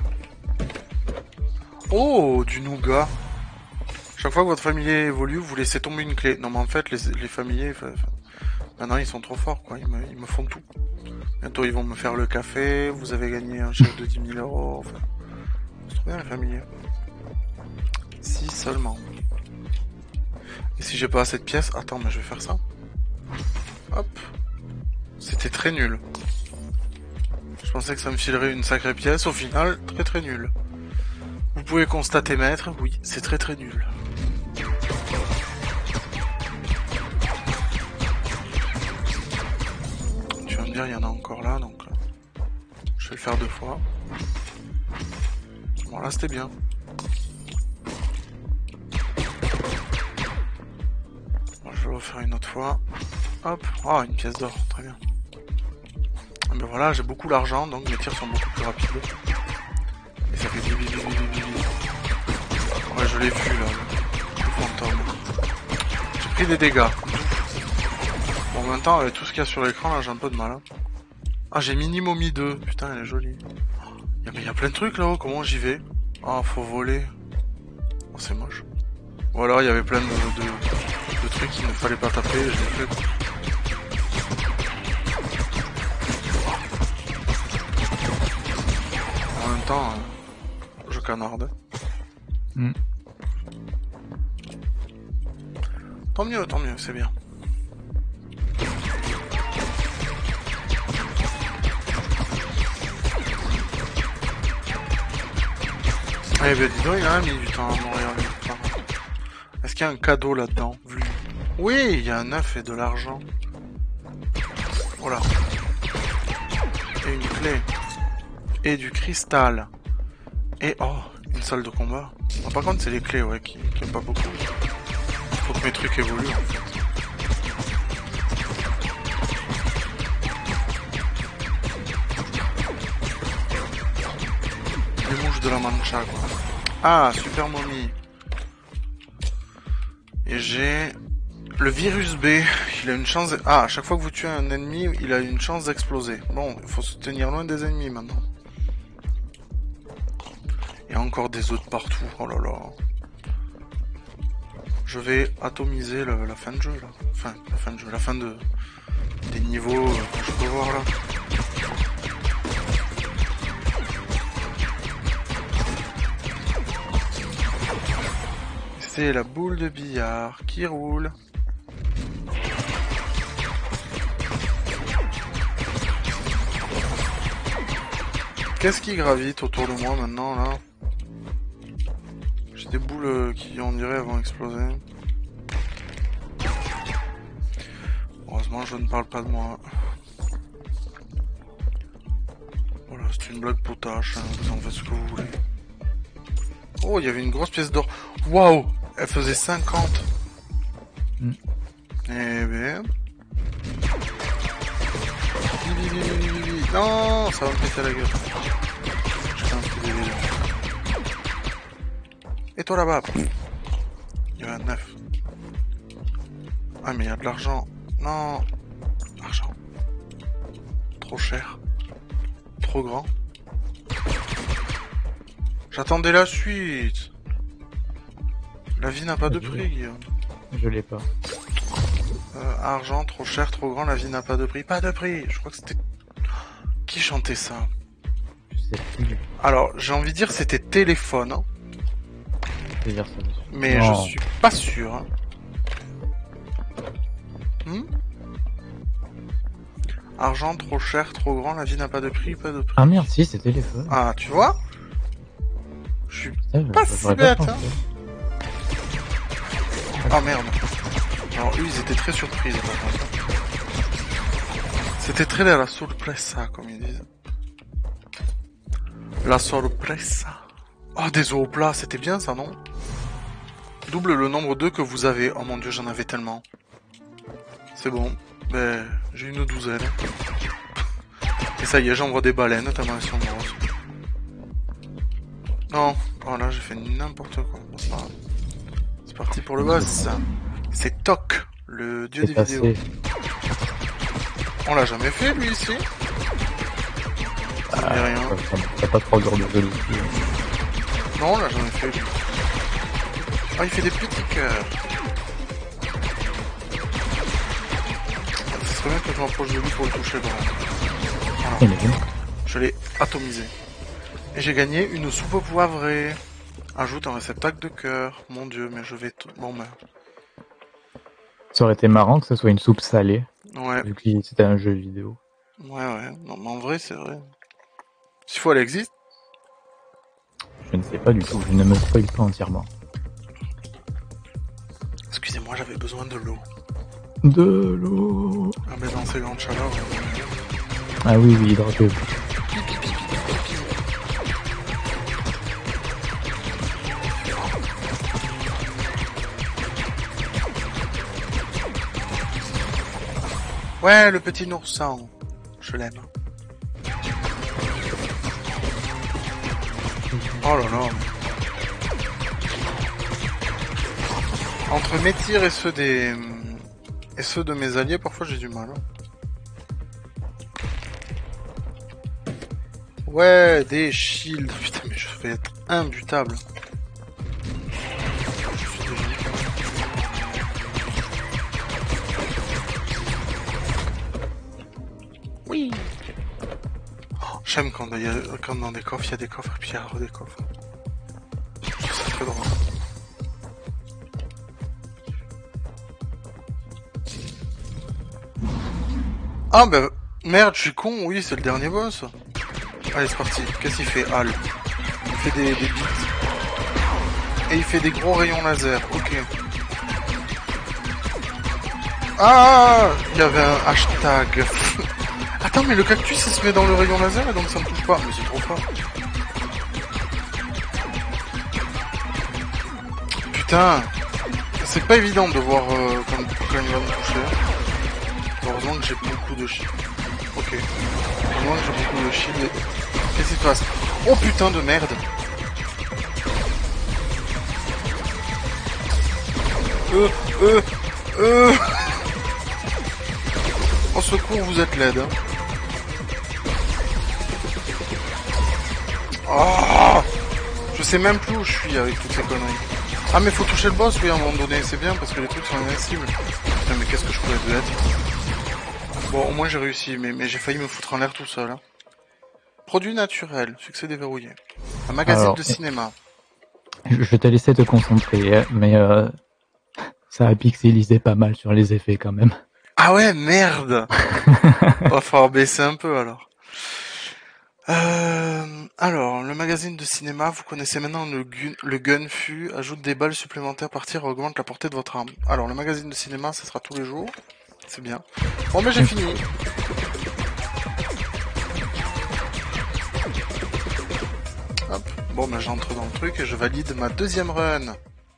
Oh, du nougat. Chaque fois que votre familier évolue, vous laissez tomber une clé. Non, mais en fait, les familiers, maintenant, ils sont trop forts, quoi. Ils me font tout. Bientôt, ils vont me faire le café. Vous avez gagné un chèque de 10 000 euros. Enfin, c'est trop bien, les familiers. Si seulement. Et si j'ai pas assez de pièces... Attends, mais je vais faire ça. Hop. C'était très nul. Je pensais que ça me filerait une sacrée pièce. Au final, très nul. Vous pouvez constater, maître, oui, c'est très très nul. Tu vas me dire, il y en a encore là, donc je vais le faire 2 fois. Bon, là c'était bien. Bon, je vais le refaire une autre fois. Hop, oh, une pièce d'or, très bien. Ben voilà, j'ai beaucoup d'argent, donc mes tirs sont beaucoup plus rapides. Et ça fait bi. Ouais, je l'ai vu là, le fantôme. J'ai pris des dégâts. Bon, en même temps, avec tout ce qu'il y a sur l'écran, là, j'ai un peu de mal. Hein. Ah, j'ai mini momie 2. Putain, elle est jolie. Il y a plein de trucs là-haut, comment j'y vais? Ah, faut voler. Oh, c'est moche. Ou alors, il y avait plein de trucs qu'il ne fallait pas taper, je l'ai fait. En même temps, je canarde. Tant mieux, c'est bien. Eh ben dis donc, il a mis du temps à mourir. Est-ce qu'il y a un cadeau là-dedans? Oui, il y a un œuf et de l'argent. Voilà. Et une clé. Et du cristal. Et oh, une salle de combat. Ah, par contre, c'est les clés, ouais, qui aiment pas beaucoup. Faut que mes trucs évoluent, en fait. Les mouches de la mancha, quoi. Ah, super momie. Et j'ai... Le virus B, il a une chance... Ah, à chaque fois que vous tuez un ennemi, il a une chance d'exploser. Bon, il faut se tenir loin des ennemis, maintenant. Il y a encore des œufs de partout, oh là là. Je vais atomiser la fin de jeu, là. Enfin, la fin de jeu, la fin des niveaux que je peux voir, là. C'est la boule de billard qui roule. Qu'est-ce qui gravite autour de moi maintenant là? J'ai des boules qui on dirait vont exploser. Heureusement je ne parle pas de moi. Voilà, c'est une blague potache, hein. Vous en faites ce que vous voulez. Oh, il y avait une grosse pièce d'or. Waouh! Elle faisait 50. Eh bien... Non, ça va me péter la gueule. Je fais un petit délire. Et toi là-bas? Il y a un œuf. Ah mais il y a de l'argent. Non. Argent. Trop cher. Trop grand. J'attendais la suite. La vie n'a pas de prix, Guillaume. Je l'ai pas. Argent, trop cher, trop grand, la vie n'a pas de prix. Pas de prix. Je crois que c'était... Qui chantait ça? Je sais plus. Alors, j'ai envie de dire c'était téléphone. Hein. Je vais dire ça dessus. Mais non. je suis pas sûr. Hein. Argent, trop cher, trop grand, la vie n'a pas de prix, pas de prix. Ah merde, si, c'est téléphone. Ah, tu vois? Je suis pas si bête, hein. Ah merde. Alors eux, ils étaient très surpris, par contre. C'était très la sorpresa, comme ils disent. La sorpresa. Oh, des os au plat, c'était bien ça, non? Double le nombre d'œufs que vous avez. Oh mon dieu, j'en avais tellement. C'est bon. Ben, j'ai une douzaine. Et ça y est, j'envoie des baleines, tellement elles sont grosses. Non, voilà, j'ai fait n'importe quoi. Bon, c'est pas grave. C'est parti pour le boss. C'est Toc, le dieu des vidéos. On l'a jamais fait, lui, ici? Ça me dit rien. T'as pas trop d'ordre de l'outil. Non, on l'a jamais fait, lui. Ah, il fait des petits cœurs. Ce serait bien que je m'approche de lui pour le toucher. Voilà. Je l'ai atomisé. Et j'ai gagné une soupe poivrée. Ajoute un réceptacle de cœur. Mon dieu, mais je vais tout... Bon, ben... Ça aurait été marrant que ce soit une soupe salée. Ouais. Vu que c'était un jeu vidéo. Ouais. Non, mais en vrai, c'est vrai. S'il faut, elle existe. Je ne sais pas du tout, je ne me spoil pas entièrement. Excusez-moi, j'avais besoin de l'eau. De l'eau. Ah mais dans ces grandes chaleurs... Ah oui, oui, hydratez-vous. Ouais, le petit ourson. Je l'aime. Oh là là. Entre mes tirs et ceux des... Et ceux de mes alliés, parfois j'ai du mal. Ouais, des shields. Putain, mais je vais être imbutable. Oui. Oh, j'aime quand dans des coffres, il y a des coffres et puis il y a des coffres. Je trouve ça très drôle. Ah bah merde, je suis con, oui, c'est le dernier boss. Allez, c'est parti. Qu'est-ce qu'il fait, Hal? Il fait des bits. Et il fait des gros rayons laser, ok. Ah, il y avait un hashtag. Attends, mais le cactus il se met dans le rayon laser et donc ça me touche pas. Mais c'est trop fort. Putain, c'est pas évident de voir quand il va me toucher. Heureusement que j'ai beaucoup de shield. Ok. Heureusement que j'ai beaucoup de shield. Qu'est-ce qui se passe? Oh putain de merde. Au secours, vous êtes laide. Hein. Oh, je sais même plus où je suis avec toutes ces conneries. Ah mais faut toucher le boss, oui, à un moment donné, c'est bien parce que les trucs sont invincibles. Putain, mais qu'est-ce que je pourrais être? Bon, au moins j'ai réussi, mais j'ai failli me foutre en l'air tout seul. Hein. Produit naturel, succès déverrouillé. Un magazine de cinéma. Je vais te laisser te concentrer, mais ça a pixelisé pas mal sur les effets quand même. Ah ouais, merde. Va falloir baisser un peu alors. Alors, le magazine de cinéma, vous connaissez maintenant le gun fût, ajoute des balles supplémentaires par tir et augmente la portée de votre arme. Alors, le magazine de cinéma, ça sera tous les jours. C'est bien. Bon, mais j'ai fini. Hop. Bon, ben j'entre dans le truc et je valide ma deuxième run.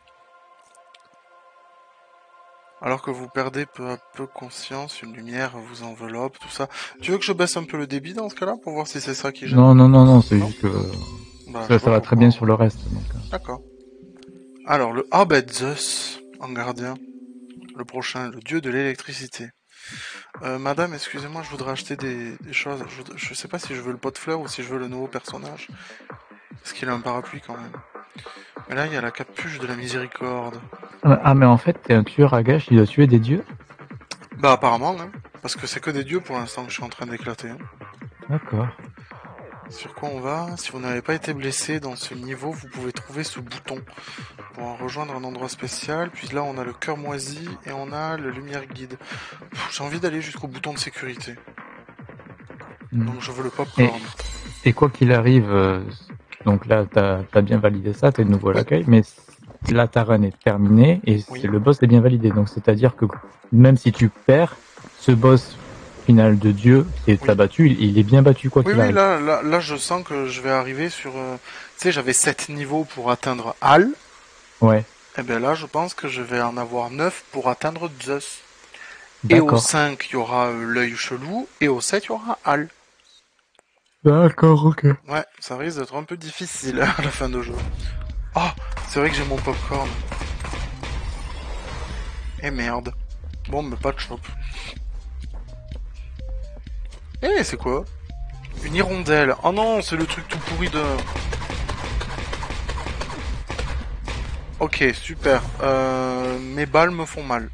Alors que vous perdez peu à peu conscience, une lumière vous enveloppe, tout ça. Tu veux que je baisse un peu le débit dans ce cas-là pour voir si c'est ça qui gêne? Non, c'est juste que bah, ça va très bien sur le reste. D'accord. Alors, le Abed Zeus, en gardien. Le prochain, le dieu de l'électricité. Madame, excusez-moi, je voudrais acheter des choses. Je sais pas si je veux le pot de fleurs ou si je veux le nouveau personnage. Parce qu'il a un parapluie quand même. Mais là, il y a la capuche de la miséricorde. Ah, mais en fait, t'es un tueur à gages, il doit tuer des dieux? Bah, apparemment, hein. Parce que c'est que des dieux pour l'instant que je suis en train d'éclater. Hein. D'accord. Sur quoi on va? Si vous n'avez pas été blessé dans ce niveau, vous pouvez trouver ce bouton pour en rejoindre un endroit spécial. Puis là, on a le cœur moisi et on a le lumière guide. J'ai envie d'aller jusqu'au bouton de sécurité. Donc je veux le popcorn. Et quoi qu'il arrive, donc là, t'as bien validé ça, t'es de nouveau à l'accueil, mais là, ta run est terminée et le boss est bien validé. Donc c'est-à-dire que même si tu perds, ce boss final de Dieu qui est abattu, il est bien battu quoi qu'il arrive. Oui, là, je sens que je vais arriver sur... tu sais, j'avais 7 niveaux pour atteindre Hal. Ouais. Et bien là, je pense que je vais en avoir 9 pour atteindre Zeus. Et au 5, il y aura l'œil chelou, et au 7, il y aura Hal. D'accord, ok. Ouais, ça risque d'être un peu difficile à la fin de jeu. Oh, c'est vrai que j'ai mon popcorn. Et merde. Bon, mais pas de chop. Eh, c'est quoi? Une hirondelle. Oh non, c'est le truc tout pourri de... Ok, super. Mes balles me font mal.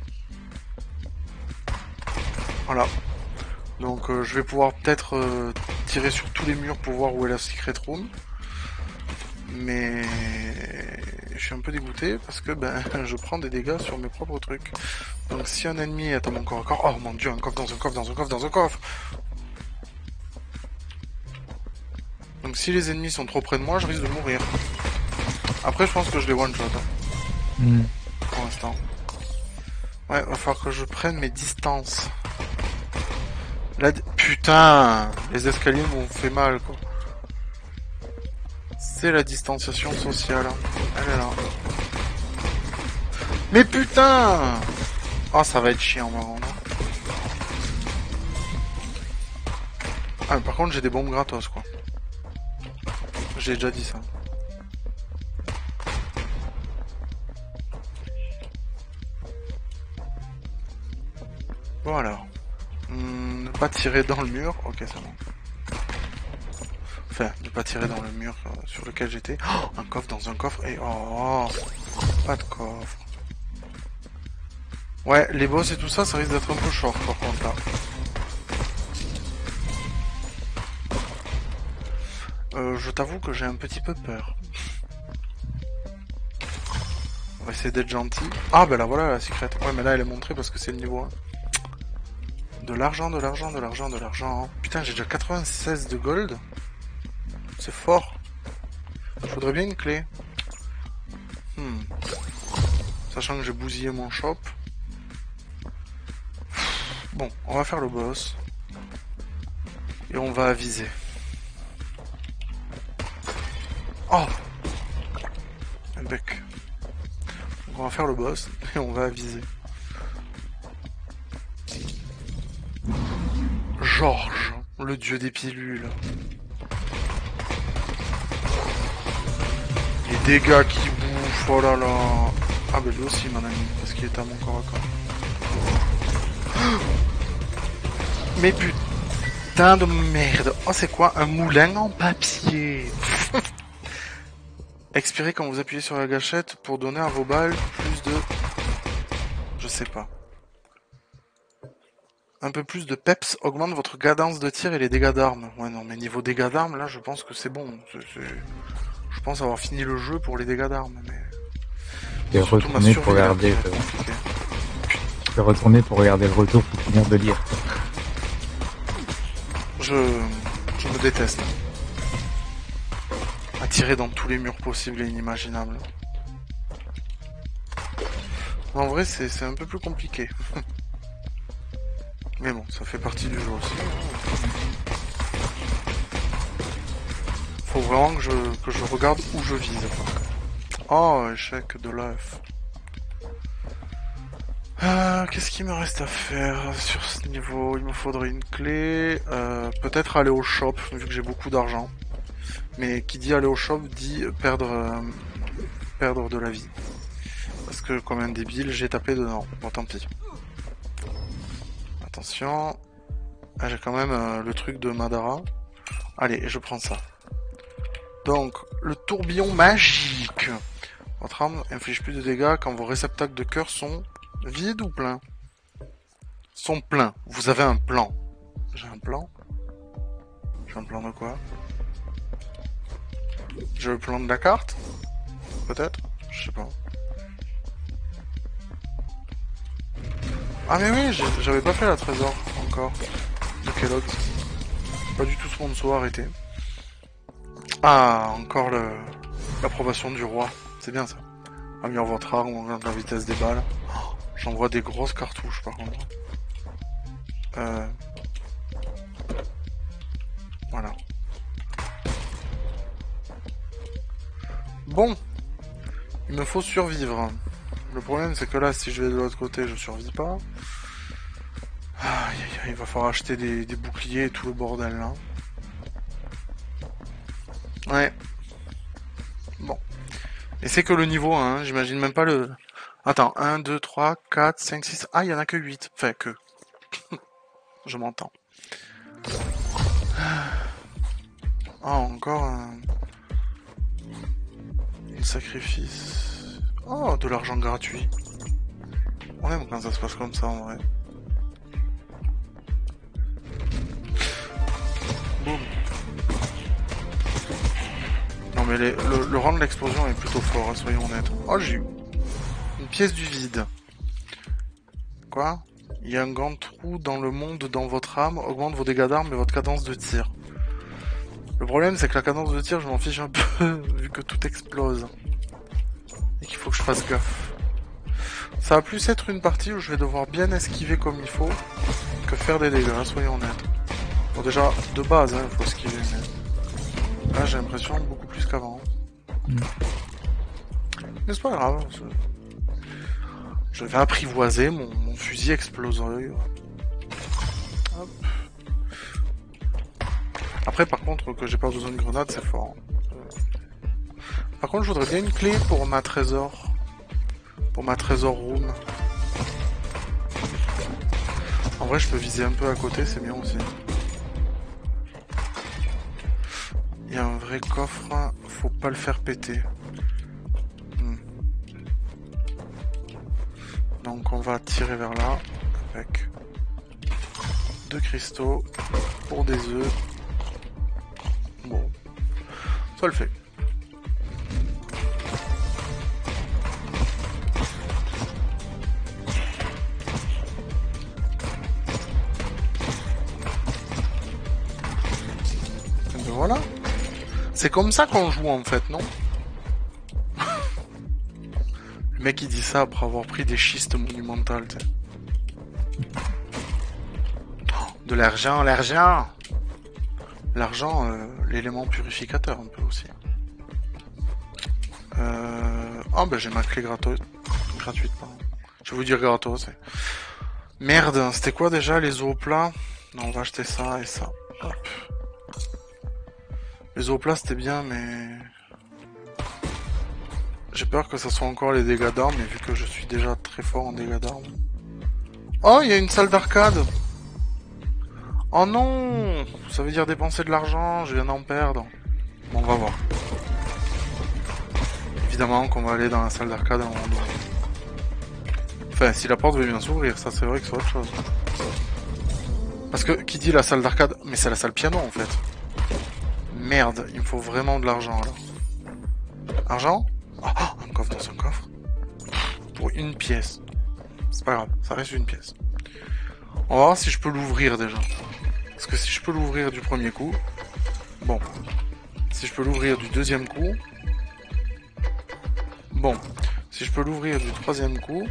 Voilà. Donc je vais pouvoir peut-être tirer sur tous les murs pour voir où est la secret room. Mais je suis un peu dégoûté parce que ben je prends des dégâts sur mes propres trucs. Donc si un ennemi est à mon corps à corps... Oh mon dieu, un coffre dans un coffre dans un coffre dans un coffre. Donc Donc si les ennemis sont trop près de moi, je risque de mourir. Après, je pense que je les one-shot. Pour l'instant. Ouais, va falloir que je prenne mes distances. Là, putain, les escaliers m'ont fait mal, quoi. C'est la distanciation sociale. Elle est là. Mais putain! Oh, ça va être chiant, maintenant. Ah, mais par contre, j'ai des bombes gratos, quoi. J'ai déjà dit ça. Voilà. Ne pas tirer dans le mur. Ok, c'est bon. Enfin, ne pas tirer dans le mur sur lequel j'étais. Oh, un coffre dans un coffre. Et oh, pas de coffre. Ouais, les boss et tout ça, ça risque d'être un peu short par contre là. Je t'avoue que j'ai un petit peu peur. On va essayer d'être gentil. Ah ben là voilà la secrète. Ouais mais là elle est montrée parce que c'est le niveau 1. De l'argent, de l'argent, de l'argent, de l'argent. Putain j'ai déjà 96 de gold. C'est fort. Je voudrais bien une clé. Sachant que j'ai bousillé mon shop. Bon, on va faire le boss. Et on va aviser. Oh! Un bec. Donc on va faire le boss et on va aviser. Georges, le dieu des pilules. Les dégâts qui bouffent, oh là là. Ah bah lui aussi mon ami, parce qu'il est à mon corps à corps. Mais putain de merde. Oh c'est quoi? Un moulin en papier. Expirez quand vous appuyez sur la gâchette pour donner à vos balles plus de... Je sais pas. Un peu plus de peps augmente votre cadence de tir et les dégâts d'armes. Ouais non mais niveau dégâts d'armes là je pense que c'est bon. Je pense avoir fini le jeu pour les dégâts d'armes mais... Et retourner pour regarder le retour pour finir de lire. Je me déteste. À tirer dans tous les murs possibles et inimaginables. En vrai c'est un peu plus compliqué. Mais bon, ça fait partie du jeu aussi. Faut vraiment que je regarde où je vise. Oh, échec de l'œuf. Qu'est-ce qu'il me reste à faire sur ce niveau? Il me faudrait une clé. Peut-être aller au shop, vu que j'ai beaucoup d'argent. Mais qui dit aller au shop dit perdre de la vie. Parce que comme un débile, j'ai tapé dedans. Bon, tant pis. Attention. Ah, j'ai quand même le truc de Madara. Allez, je prends ça. Donc, le tourbillon magique. Votre arme inflige plus de dégâts quand vos réceptacles de cœur sont vides ou pleins? Sont pleins. Vous avez un plan. J'ai un plan? J'ai un plan de quoi? J'ai le plan de la carte? Peut-être? Je sais pas. Ah mais oui, j'avais pas fait la trésor encore. De Kellogg's. Pas du tout sponsor, arrêté. Ah, encore l'approbation du roi. C'est bien ça. Améliorer votre arme, on augmente la vitesse des balles. Oh, j'envoie des grosses cartouches par contre. Voilà. Bon. Il me faut survivre. Le problème c'est que là, si je vais de l'autre côté, je survis pas. Il va falloir acheter des boucliers et tout le bordel là. Ouais. Bon. Et c'est que le niveau 1, j'imagine même pas le... Attends, 1, 2, 3, 4, 5, 6... Ah, il y en a que 8. Enfin, que... Je m'entends. Oh, encore un sacrifice. Oh, de l'argent gratuit. On aime quand ça se passe comme ça, en vrai. Boum. Non mais le rang de l'explosion est plutôt fort, hein, soyons honnêtes. Oh, j'ai eu une pièce du vide. Quoi? Il y a un grand trou dans le monde dans votre âme, augmente vos dégâts d'armes et votre cadence de tir. Le problème, c'est que la cadence de tir, je m'en fiche un peu, vu que tout explose. Et qu'il faut que je fasse gaffe. Ça va plus être une partie où je vais devoir bien esquiver comme il faut, que faire des dégâts, soyons honnêtes. Bon, déjà, de base, il faut esquiver, mais... Là, j'ai l'impression beaucoup plus qu'avant. Mais c'est pas grave. Je vais apprivoiser, mon fusil exploserait. Hop. Après, par contre, que j'ai pas besoin de grenade, c'est fort. Par contre, je voudrais bien une clé pour ma trésor. Pour ma trésor room. En vrai, je peux viser un peu à côté, c'est bien aussi. Il y a un vrai coffre, faut pas le faire péter. Donc on va tirer vers là, avec 2 cristaux pour des œufs. Bon, ça le fait. Et ben voilà. C'est comme ça qu'on joue en fait, non? Le mec il dit ça après avoir pris des schistes monumentales, t'sais. De l'argent, l'argent! L'argent, l'élément purificateur un peu aussi. Oh bah j'ai ma clé gratuite, pardon. Je vais vous dire gratos. Merde, c'était quoi déjà les os plats? Non, on va acheter ça et ça. Hop. Les os plats c'était bien, mais... J'ai peur que ça soit encore les dégâts d'armes, mais vu que je suis déjà très fort en dégâts d'armes... Oh, il y a une salle d'arcade! Oh non! Ça veut dire dépenser de l'argent, je viens d'en perdre. Bon, on va voir. Évidemment qu'on va aller dans la salle d'arcade à un moment donné. Enfin, si la porte veut bien s'ouvrir, ça c'est vrai que c'est autre chose. Parce que, qui dit la salle d'arcade? Mais c'est la salle piano en fait. Merde, il me faut vraiment de l'argent là. Argent? Oh, un coffre dans un coffre. Pour une pièce. C'est pas grave, ça reste une pièce. On va voir si je peux l'ouvrir déjà. Parce que si je peux l'ouvrir du premier coup... Bon. Si je peux l'ouvrir du deuxième coup... Bon. Si je peux l'ouvrir du troisième coup...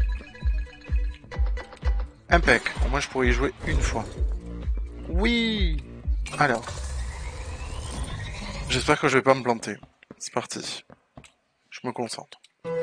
Impec. Au moins je pourrais y jouer une fois. Oui! Alors. J'espère que je vais pas me planter. C'est parti. Je me concentre.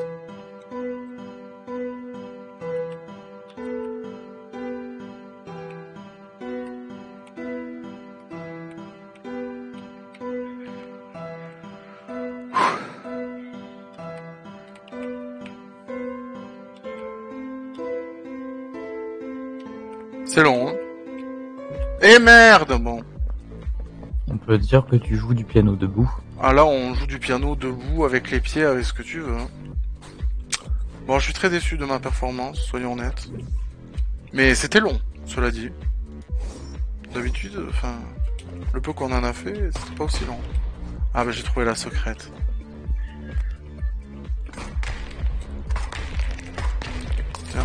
C'est long, hein? Et merde, bon. On peut dire que tu joues du piano debout. Ah là, on joue du piano debout, avec les pieds, avec ce que tu veux. Hein. Bon, je suis très déçu de ma performance, soyons honnêtes. Mais c'était long, cela dit. D'habitude, enfin... Le peu qu'on en a fait, c'était pas aussi long. Ah bah j'ai trouvé la secrète. Tiens.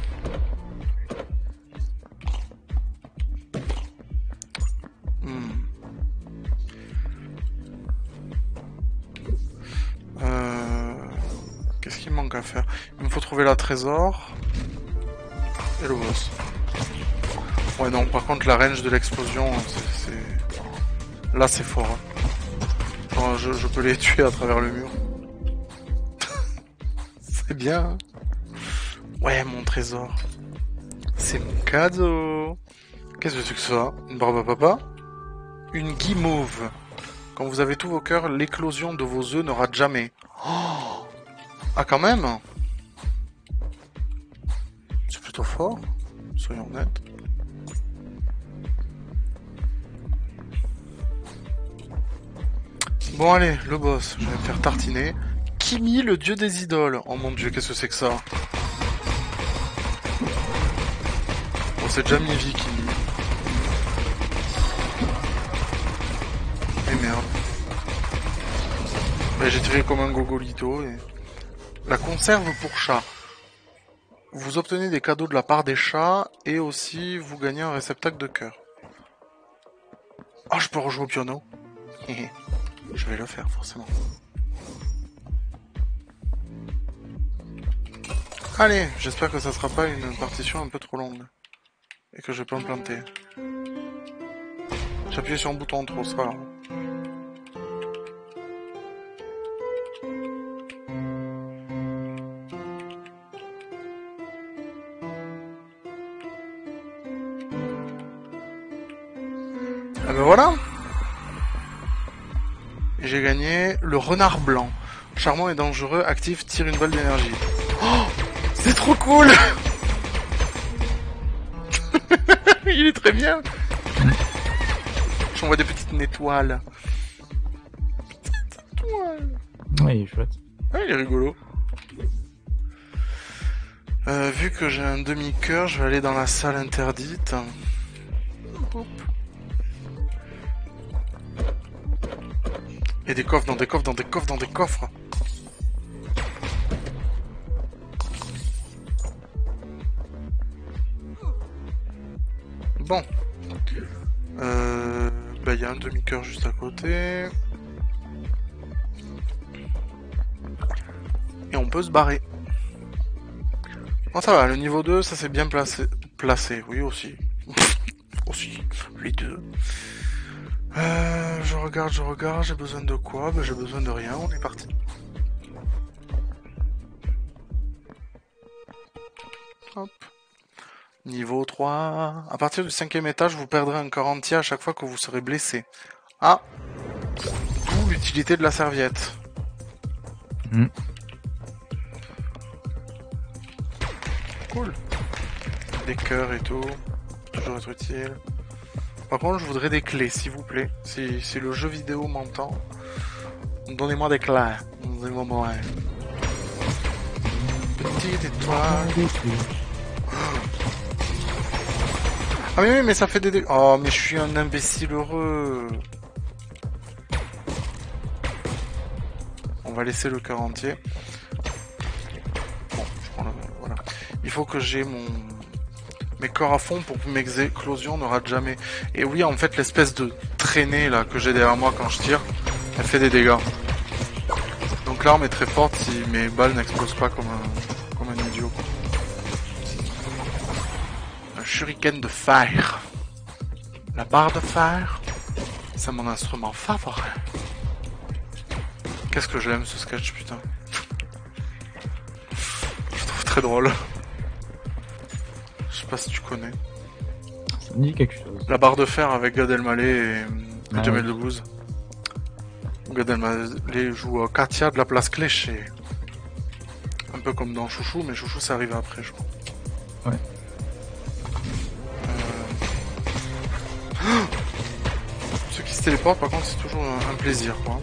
Qu'est-ce qu'il manque à faire? Il me faut trouver la trésor. Et le boss. Ouais non, par contre la range de l'explosion, c'est... Là c'est fort. Hein. Enfin, je peux les tuer à travers le mur. C'est bien. Hein. Ouais, mon trésor. C'est mon cadeau. Qu'est-ce que c'est que ça? Une barbe à papa? Une guimauve. Quand vous avez tous vos cœurs, l'éclosion de vos œufs ne rate jamais. Oh, ah quand même. C'est plutôt fort. Soyons honnêtes. Bon allez, le boss, je vais me faire tartiner. Kimi, le dieu des idoles. Oh mon dieu, qu'est-ce que c'est que ça? Bon, c'est déjà Mivi, Kimi. Et merde. Bah, j'ai tiré comme un gogolito et... La conserve pour chat. Vous obtenez des cadeaux de la part des chats et aussi vous gagnez un réceptacle de cœur. Ah, je peux rejouer au piano. Je vais le faire, forcément. Allez, j'espère que ça sera pas une partition un peu trop longue. Et que je vais pas me planter. J'ai appuyé sur un bouton trop, c'est pas grave. Ah ben voilà. J'ai gagné le renard blanc. Charmant et dangereux, actif, tire une balle d'énergie. Oh, c'est trop cool. Il est très bien. J'envoie des petites étoiles. Ouais, il est chouette. Ouais, il est rigolo. Vu que j'ai un demi-cœur, je vais aller dans la salle interdite. Hop. Et des coffres, dans des coffres, dans des coffres, dans des coffres. Bon. Bah, y a un demi-cœur juste à côté. Et on peut se barrer. Bon, ça va, le niveau 2, ça s'est bien placé. Oui, aussi. Aussi. Les deux. Je regarde, j'ai besoin de quoi? Bah, j'ai besoin de rien, on est parti. Hop. Niveau 3. À partir du 5e étage, vous perdrez un corps entier à chaque fois que vous serez blessé. Ah! D'où l'utilité de la serviette. Cool. Des cœurs et tout. Toujours être utile. Par contre, je voudrais des clés, s'il vous plaît. Si le jeu vidéo m'entend, donnez-moi des clés. Donnez-moi moins. Petite étoile. Ah oui, mais ça fait des... Oh, mais je suis un imbécile heureux. On va laisser le cœur entier. Bon, je prends le... Voilà. Il faut que j'ai mes corps à fond pour que mes éclosions ne ratent jamais. Et oui, en fait, l'espèce de traînée là que j'ai derrière moi quand je tire, elle fait des dégâts. Donc l'arme est très forte si mes balles n'explosent pas comme un idiot. Un shuriken de fer. La barre de fer, c'est mon instrument favori. Qu'est-ce que je l'aime ce sketch, putain. Je trouve très drôle. Je sais pas si tu connais. Ça me dit quelque chose. La barre de fer avec Gad Elmaleh et Jamel Debbouze. Gad Elmaleh joue Katia de la place Cléché. Un peu comme dans Chouchou, mais Chouchou ça arrive après, je crois. Ouais. Ceux qui se téléportent, par contre, c'est toujours un plaisir, quoi.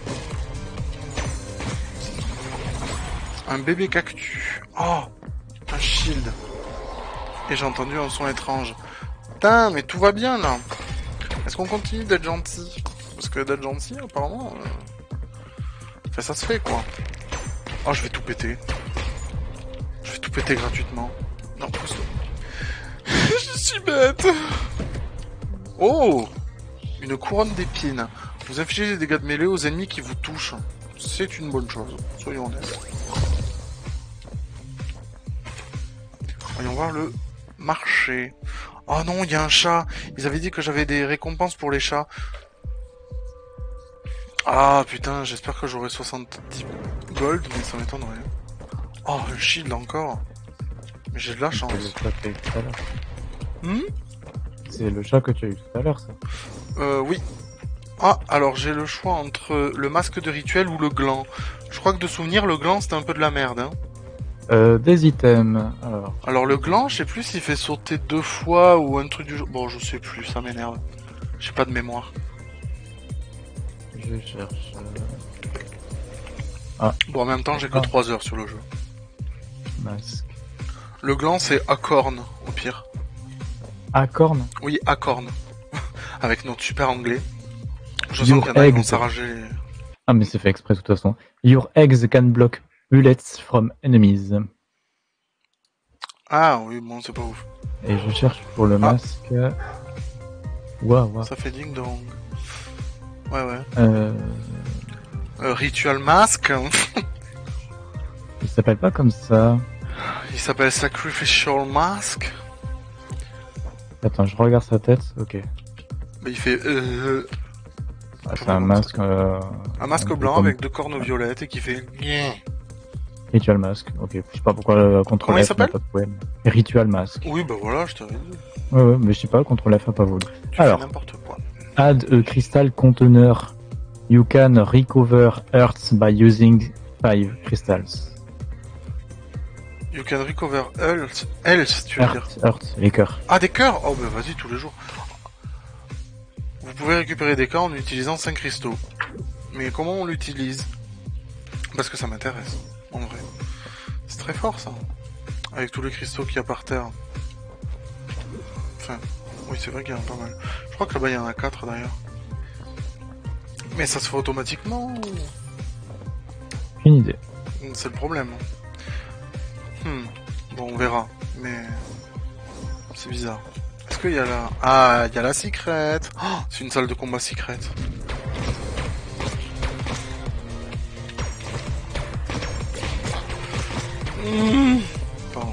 Un bébé cactus. Oh, un shield. Et j'ai entendu un son étrange. Putain, mais tout va bien, là. Est-ce qu'on continue d'être gentil? Parce que d'être gentil, apparemment... Enfin, ça se fait, quoi. Oh, je vais tout péter. Je vais tout péter gratuitement. Non, pousse-toi. Je suis bête. Oh, une couronne d'épines. Vous infligez des dégâts de mêlée aux ennemis qui vous touchent. C'est une bonne chose, soyons honnêtes. Voyons voir le marché. Oh non, il y a un chat. Ils avaient dit que j'avais des récompenses pour les chats. Ah putain, j'espère que j'aurai 70 gold, mais ça m'étonnerait. Oh, un shield encore. Mais j'ai de la chance. C'est le chat que tu as eu tout à l'heure, ça. Oui. Ah, alors j'ai le choix entre le masque de rituel ou le gland. Je crois que de souvenir, le gland c'était un peu de la merde, hein. Des items, alors le gland, je sais plus s'il fait sauter 2 fois ou un truc du genre. Bon, je sais plus, ça m'énerve. J'ai pas de mémoire. Je cherche... Bon, en même temps, j'ai que 3 heures sur le jeu. Masque. Le gland, c'est Acorn, au pire. Acorn? Oui, Acorn. Avec notre super anglais. Je Your sens qu'il y en a qui vont eggs. s'arranger. Ah, mais c'est fait exprès, de toute façon. Your eggs can block bullets from enemies. Ah oui, bon, c'est pas ouf. Et je cherche pour le masque... Waouh. Ça fait ding dong. Ouais, ouais. Euh, Ritual Mask. il s'appelle pas comme ça. Il s'appelle Sacrificial Mask. Attends, je regarde sa tête. Ok. Mais il fait. Ah, c'est un masque. Un masque blanc comme... avec deux cornes violettes et qui fait. Ritual Mask. Ok. Je sais pas pourquoi contrôle Comment il F n'a s'appelle pas de poème. Ritual Mask. Oui, bah voilà, je t'avais dit. Ouais, mais je sais pas, le contrôle F a pas voulu. Tu Alors, fais n'importe quoi. add a crystal container. You can recover Earth by using 5 crystals. You can recover health, tu veux dire. Earth, les cœurs. Ah, des cœurs. Oh, bah vas-y, tous les jours. Vous pouvez récupérer des cœurs en utilisant 5 cristaux. Mais comment on l'utilise? Parce que ça m'intéresse, en vrai. C'est très fort, ça. Avec tous les cristaux qu'il y a par terre. Enfin, oui, c'est vrai qu'il y en a pas mal. Je crois que là-bas, il y en a 4, d'ailleurs. Mais ça se fait automatiquement ou... Une idée. C'est le problème. Bon, on verra. Mais... c'est bizarre. Est-ce qu'il y a la... Ah, il y a la secret. Oh, c'est une salle de combat secret. Pardon.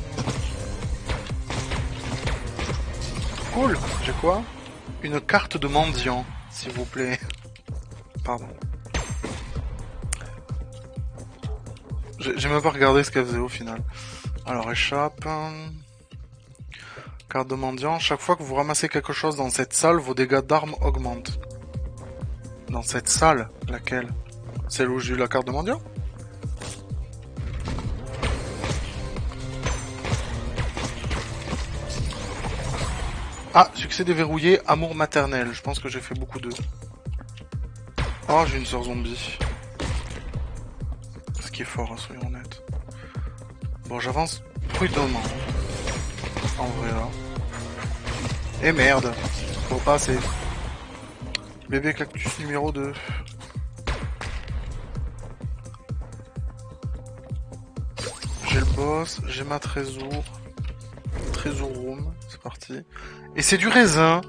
Cool. J'ai quoi? Une carte de mendiant, s'il vous plaît. Pardon. J'ai même pas regardé ce qu'elle faisait au final. Alors, échappe. Carte de mendiant. Chaque fois que vous ramassez quelque chose dans cette salle, vos dégâts d'armes augmentent. Dans cette salle? Laquelle? Celle où j'ai eu la carte de mendiant? Ah, succès déverrouillé, amour maternel. Je pense que j'ai fait beaucoup d'eux. Oh, j'ai une sœur zombie. Ce qui est fort, hein, soyons honnêtes. Bon, j'avance prudemment. En vrai, là. Et merde. Faut passer. Bébé cactus numéro 2. J'ai le boss, j'ai ma trésor. Trésor room, c'est parti. Et c'est du raisin.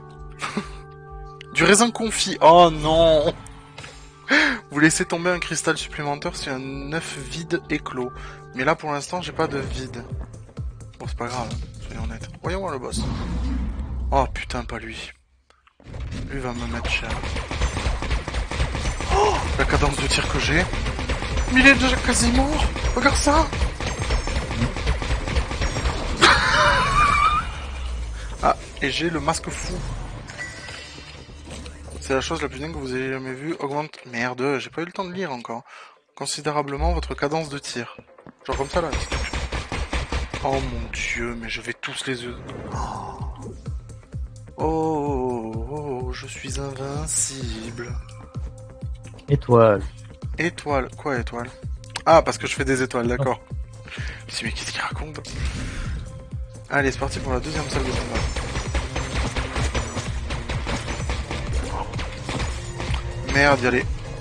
Du raisin confit. Oh non. Vous laissez tomber un cristal supplémentaire si un œuf vide éclos. Mais là pour l'instant j'ai pas de vide. Bon c'est pas grave, soyons honnêtes. Voyons voir le boss. Oh putain pas lui. Lui va me mettre cher. Oh, la cadence de tir que j'ai. Mais il est déjà quasi mort. Regarde ça. Ah, et j'ai le masque fou. C'est la chose la plus dingue que vous ayez jamais vue. Augmente... Merde, j'ai pas eu le temps de lire encore. Considérablement votre cadence de tir. Genre comme ça là. Oh mon dieu, mais je vais tous les yeux. Oh, je suis invincible. Étoile. Étoile. Quoi étoile? Ah, parce que je fais des étoiles, d'accord. Je me suis dit, mais qu'est-ce qu'il raconte? Allez, c'est parti pour la deuxième salle de combat. Merde, y aller.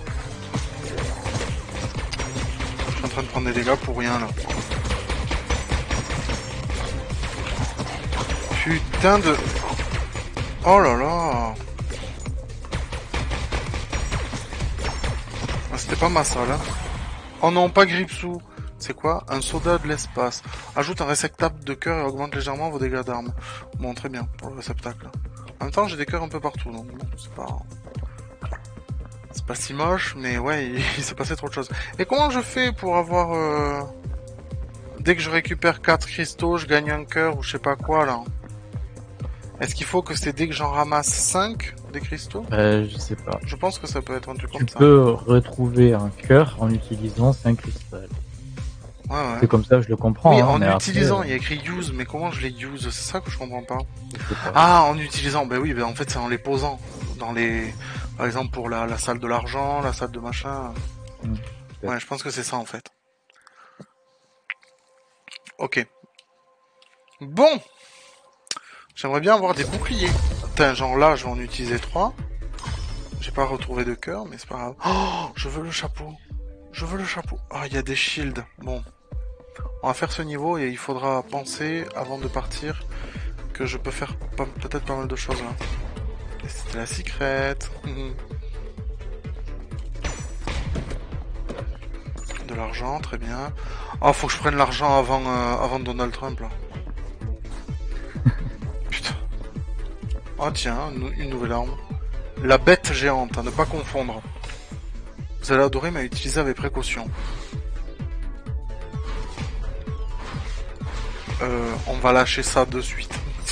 Je suis en train de prendre des dégâts pour rien là. Putain de... Oh là là. Ah, c'était pas ma salle. Hein. Oh non, pas Gripsou. C'est quoi? Un soda de l'espace. Ajoute un réceptacle de cœur et augmente légèrement vos dégâts d'armes. Bon, très bien pour le réceptacle. En même temps, j'ai des cœurs un peu partout, donc bon, c'est pas... C'est pas si moche, mais ouais, il s'est passé trop de choses. Et comment je fais pour avoir... Dès que je récupère 4 cristaux, je gagne un cœur ou je sais pas quoi, là? Est-ce qu'il faut que c'est dès que j'en ramasse 5 des cristaux? Je sais pas. Je pense que ça peut être un truc comme ça. Tu peux retrouver un cœur en utilisant 5 cristals. Ouais, ouais. C'est comme ça, je le comprends. Oui, hein, en mais utilisant, après, il y a écrit use, mais comment je les use? C'est ça que je comprends pas. je sais pas. Ah, en utilisant, ben oui, ben en fait c'est en les posant. Dans les... Par exemple pour la salle de l'argent, la salle de machin. Ouais, je pense que c'est ça en fait. Ok. Bon. J'aimerais bien avoir des boucliers. Putain, genre là, je vais en utiliser 3. J'ai pas retrouvé de cœur, mais c'est pas grave. Oh, je veux le chapeau. Je veux le chapeau. Ah, il y a des shields. Bon. On va faire ce niveau et il faudra penser, avant de partir, que je peux faire peut-être pas mal de choses là. Et c'était la secret. De l'argent, très bien. Ah, faut que je prenne l'argent avant Donald Trump, là. Putain. Ah tiens, une nouvelle arme. La bête géante, à ne pas confondre. Vous allez adorer, mais à utiliser avec précaution. On va lâcher ça de suite.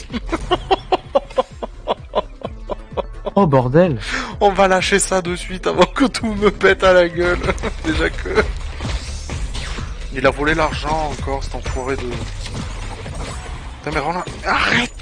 Oh bordel! On va lâcher ça de suite avant que tout me pète à la gueule. Déjà que... Il a volé l'argent encore, cet enfoiré de... Putain mais Roland... Arrête!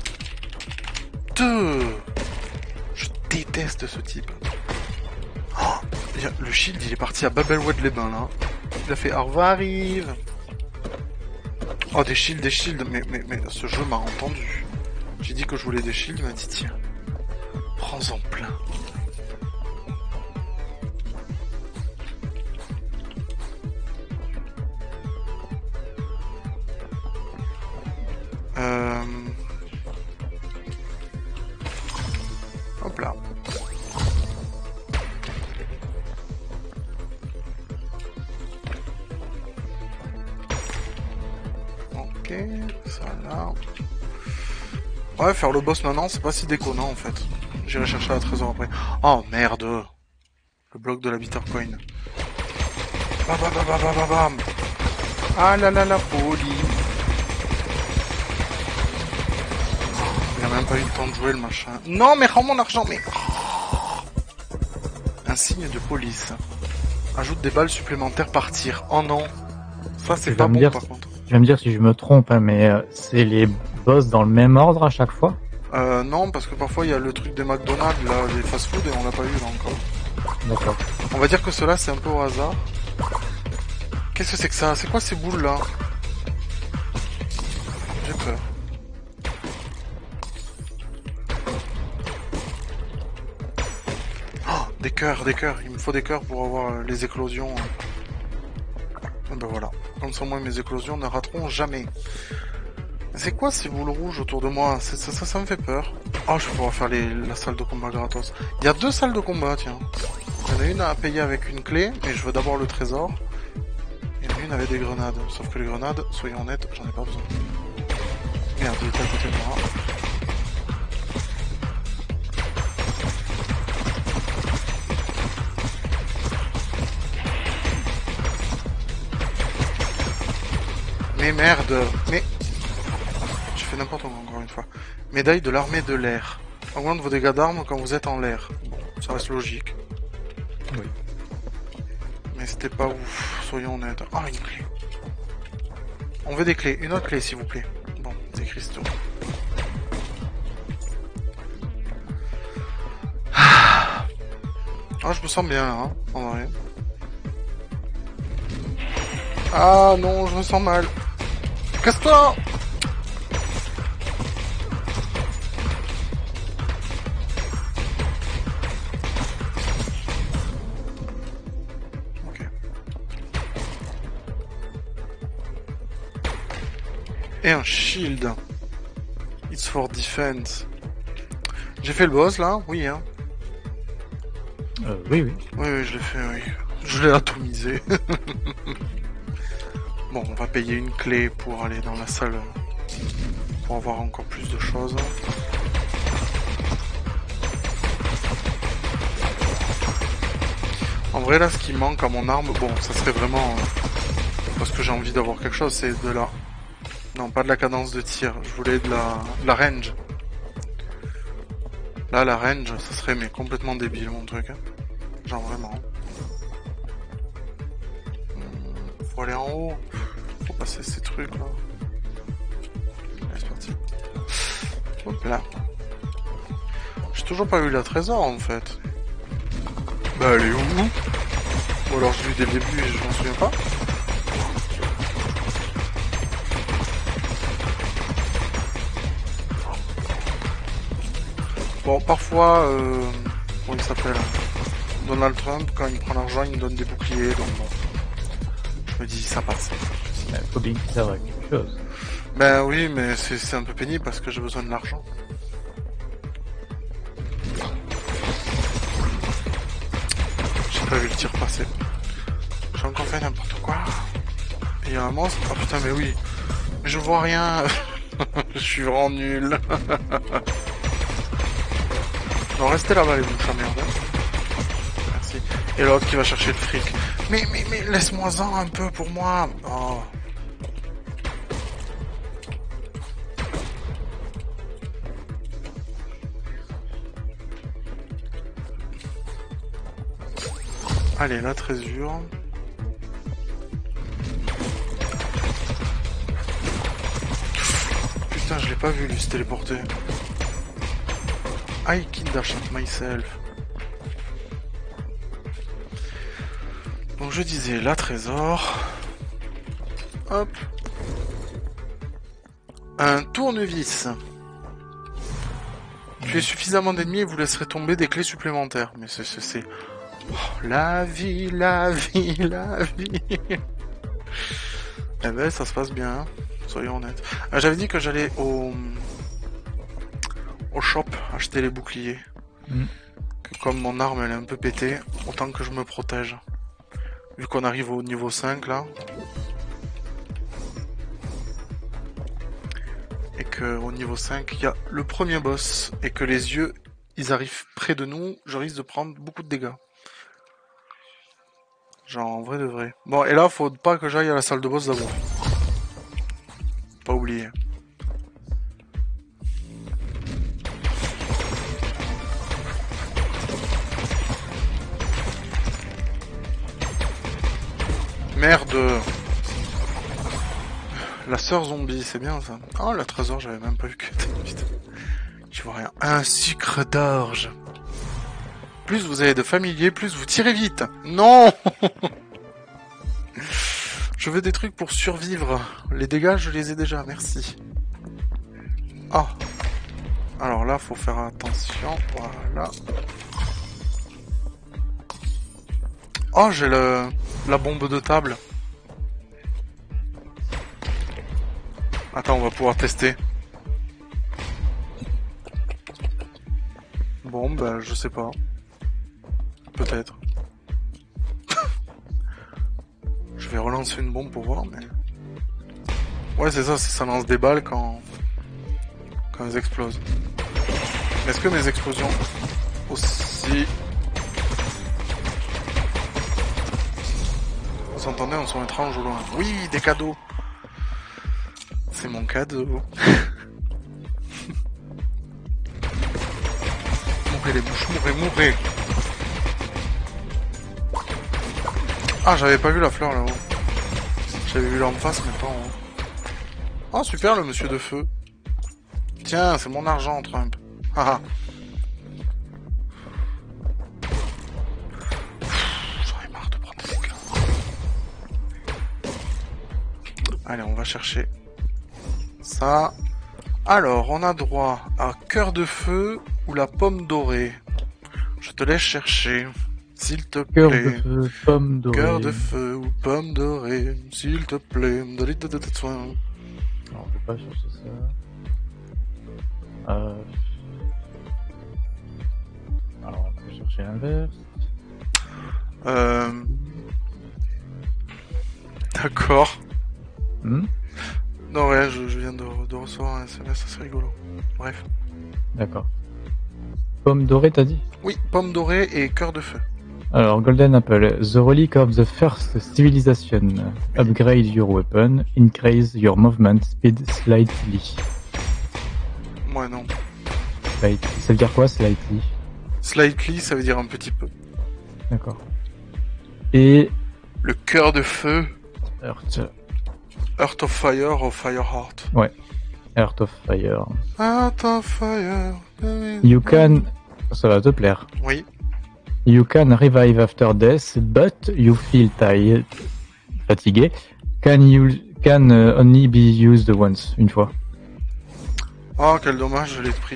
Je déteste ce type. Oh, le shield il est parti à Babelwed-les-Bains là. Il a fait au revoir arrive. Oh des shields, mais ce jeu m'a entendu. J'ai dit que je voulais des shields, il m'a dit tiens, prends-en plein. Hop là. Ok, ça là. Ouais, faire le boss maintenant, c'est pas si déconnant en fait. J'irai chercher la trésor après. Oh merde! Le bloc de la bitter coin. Bam bam bam bam bam bam. Ah là là la poli. Il a même pas eu le temps de jouer le machin. Non mais rends mon argent mais... Un signe de police. Ajoute des balles supplémentaires par tir. Oh non. Ça c'est pas bon par contre. Tu vas me dire si je me trompe, hein, mais c'est les boss dans le même ordre à chaque fois? Non, parce que parfois il y a le truc des McDonald's, là, les fast-food, et on l'a pas eu là encore. D'accord. On va dire que cela c'est un peu au hasard. Qu'est-ce que c'est que ça? C'est quoi ces boules là? J'ai peur. Oh, des cœurs. Il me faut des cœurs pour avoir les éclosions. Et ben voilà. Comme ça, moi, mes éclosions ne rateront jamais. C'est quoi ces boules rouges autour de moi? Ça me fait peur. Oh, je vais pouvoir faire la salle de combat gratos. Il y a 2 salles de combat, tiens. Il y en a une à payer avec une clé, mais je veux d'abord le trésor. Il y en a une avec des grenades. Sauf que les grenades, soyons honnêtes, j'en ai pas besoin. Merde, il était à côté de moi. Mais merde! Mais... J'ai fait n'importe quoi encore une fois. Médaille de l'armée de l'air. Augmente vos dégâts d'armes quand vous êtes en l'air. Bon, ça reste logique. Oui. Mais c'était pas ouf, soyons honnêtes. Ah, une clé. On veut des clés. Une autre clé, s'il vous plaît. Bon, des cristaux. Ah, je me sens bien, hein, en vrai. Ah non, je me sens mal. Casse-toi! Ok. Et un shield. It's for defense. J'ai fait le boss là? Oui, hein. Oui, oui. Oui, je l'ai fait, oui. Je l'ai atomisé. Bon, on va payer une clé pour aller dans la salle pour avoir encore plus de choses. En vrai, là, ce qui manque à mon arme, bon, ça serait vraiment... parce que j'ai envie d'avoir quelque chose, c'est de la... Non, pas de la cadence de tir, je voulais de la range. Là, la range, ça serait mais complètement débile, mon truc. Hein. Genre, vraiment. Faut aller en haut. Faut passer ces trucs là. Allez, c'est parti. Hop là. J'ai toujours pas eu la trésor en fait. Bah elle est où? Ou alors je l'ai eu dès le début et je m'en souviens pas. Bon parfois comment il s'appelle? Donald Trump quand il prend l'argent il me donne des boucliers donc bon. Je me dis ça passe. Faut bien qu'il serve à quelque chose. Ben oui, mais c'est un peu pénible parce que j'ai besoin de l'argent. J'ai pas vu le tir passer. j'ai encore fait n'importe quoi. Et il y a un monstre. Oh putain, mais oui. Mais je vois rien. Je suis vraiment nul. Non, restez là-bas les bouches à merde. Merci. Et l'autre qui va chercher le fric. Mais laisse-moi-en un peu pour moi. Oh. Allez, la trésure. Putain, je l'ai pas vu lui se téléporter. I kidnapped myself. Donc je disais, la trésor. Hop. Un tournevis. Tuez suffisamment d'ennemis et vous laisserez tomber des clés supplémentaires. Mais c'est... Oh, la vie, la vie, la vie. Eh ben, ça se passe bien, hein. Soyons honnêtes. J'avais dit que j'allais au shop acheter les boucliers. Que comme mon arme elle est un peu pétée, autant que je me protège. Vu qu'on arrive au niveau 5 là. Et que au niveau 5, il y a le premier boss. Et que les yeux, ils arrivent près de nous, je risque de prendre beaucoup de dégâts. Genre en vrai de vrai. Bon, et là, faut pas que j'aille à la salle de boss d'abord. Pas oublier. Merde. La sœur zombie, c'est bien ça. Oh, la trésor, j'avais même pas vu que... Putain. Je vois rien. Un sucre d'orge. Plus vous avez de familiers, plus vous tirez vite. Non. Je veux des trucs pour survivre. Les dégâts, je les ai déjà, merci. Ah. Alors là, faut faire attention. Voilà. Oh, j'ai la bombe de table. Attends, on va pouvoir tester. Bon, bah, je sais pas. Peut-être. Je vais relancer une bombe pour voir, mais... Ouais, c'est ça, ça lance des balles quand elles explosent. Est-ce que mes explosions aussi... Vous entendez un son étrange au loin? Oui, des cadeaux. C'est mon cadeau. Mourrez les bouches, mourrez. Ah, j'avais pas vu la fleur là-haut. J'avais vu là en face, mais pas en haut. Oh, super le monsieur de feu. Tiens, c'est mon argent, Trump. Haha. J'en ai marre de prendre des dégâts. Allez, on va chercher ça. Alors, on a droit à cœur de feu ou la pomme dorée. Je te laisse chercher. S'il te plaît. Cœur de feu, pomme dorée. Cœur de feu ou pomme dorée, s'il te plaît. Non, on peut pas chercher ça. Alors, on peut chercher l'inverse. D'accord. Non, ouais, je viens de recevoir un SMS, ça c'est rigolo. Bref. D'accord. Pomme dorée, t'as dit? Oui, pomme dorée et cœur de feu. Alors, Golden Apple. The relic of the first civilization. Upgrade your weapon. Increase your movement speed slightly. Moi non. Slightly. Ça veut dire quoi, slightly? Slightly, ça veut dire un petit peu. D'accord. Et... le cœur de feu. Heart. Heart of Fire ou Fire Heart. Ouais. Heart of Fire. Heart of Fire. You can... Ça va te plaire. Oui. You can revive after death, but you feel tired, fatigué. Can only be used once, une fois. Oh, quel dommage, je l'ai pris.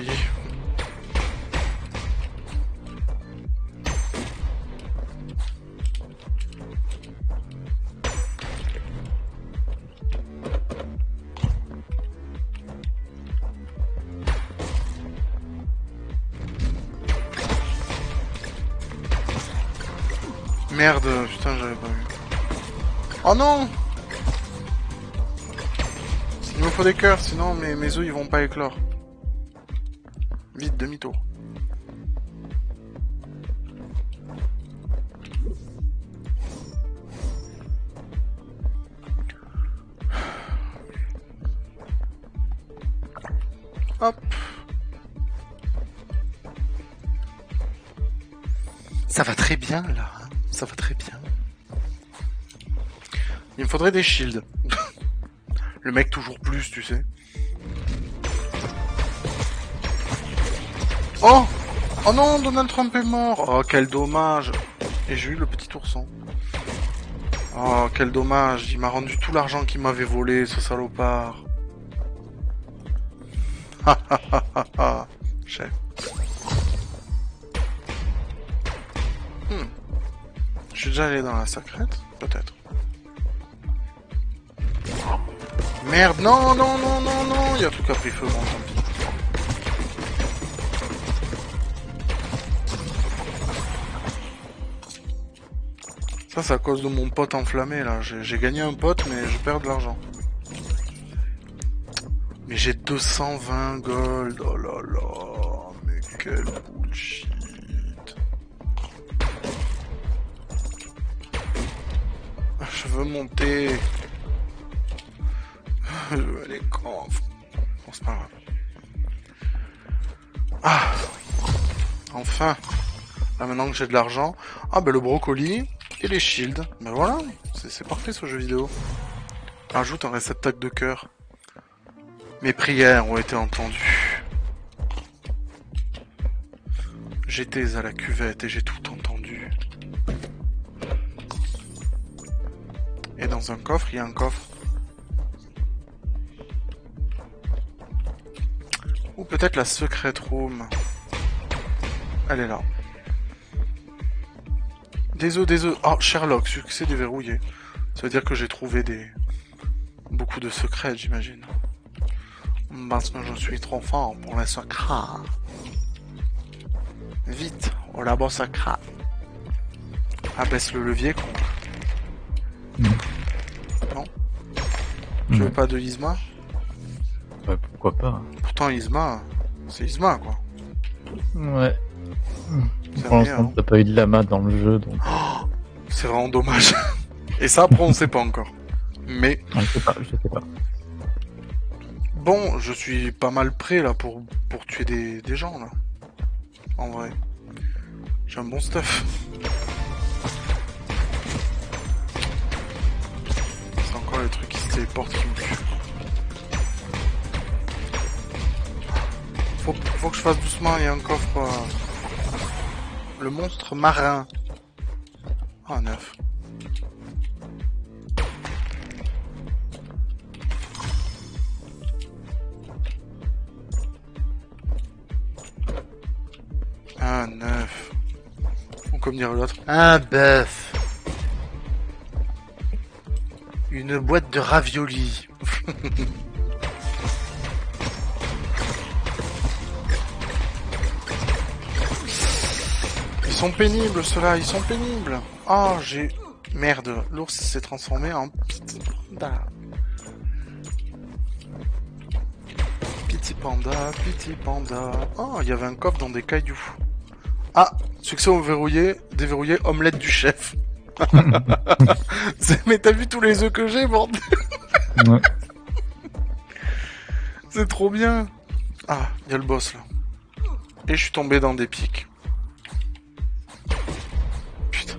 Merde, putain, j'avais pas vu. Oh non! Il me faut des cœurs, sinon mes œufs ils vont pas éclore. Vite, demi-tour. Hop. Ça va très bien là, hein. Ça va très bien. Il me faudrait des shields. Le mec toujours plus, tu sais. Oh! Oh non, Donald Trump est mort! Oh, quel dommage! Et j'ai eu le petit ourson. Oh, quel dommage! Il m'a rendu tout l'argent qu'il m'avait volé, ce salopard. Ha ha ha ha ha. Chef. Je suis déjà allé dans la secrète? Peut-être. Merde, non, non, non, non, non! Il y a tout qui a pris feu, bon, tant pis. Ça, c'est à cause de mon pote enflammé, là. J'ai gagné un pote, mais je perds de l'argent. Mais j'ai 220 gold. Oh là là. Mais quel bullshit. Je veux monter. Je veux les coffres. Bon, c'est pas grave. Ah. Enfin. Là, maintenant que j'ai de l'argent. Ah, ben le brocoli. Et les shields. Ben voilà. C'est parfait, ce jeu vidéo. Ajoute un réceptacle de cœur. Mes prières ont été entendues. J'étais à la cuvette et j'ai tout entendu. Et dans un coffre, il y a un coffre. Ou peut-être la secret room. Elle est là. Des œufs, des œufs. Oh, Sherlock, succès déverrouillé. Ça veut dire que j'ai trouvé beaucoup de secrets, j'imagine. Parce que je suis trop fort pour les secrets. Vite, au labo secret. Abaisse le levier, con. Non? Tu veux pas de Isma? Ouais, pourquoi pas. Pourtant, Isma, c'est Isma, quoi. Ouais. C'est Pour rien, l'instant, hein. t'as pas eu de lama dans le jeu, donc... Oh, c'est vraiment dommage. Et ça, après, on sait pas encore. Mais... Non, je sais pas. Bon, je suis pas mal prêt, là, pour tuer des gens, là. En vrai. J'ai un bon stuff. C'est encore les trucs qui se téléportent qui me tuent. Faut que je fasse doucement, il y a un coffre... Le monstre marin. Ah, 9. Un 9. Ou comme dirait l'autre, un bœuf. Une boîte de raviolis. Ils sont pénibles, ceux-là, ils sont pénibles. Oh, j'ai... Merde, l'ours s'est transformé en petit panda. Petit panda, petit panda. Oh, il y avait un coffre dans des cailloux. Ah, succès au verrouillé, déverrouillé, omelette du chef. Mais t'as vu tous les œufs que j'ai, bordel? Ouais. C'est trop bien. Ah, il y a le boss, là. Et je suis tombé dans des pics. Putain.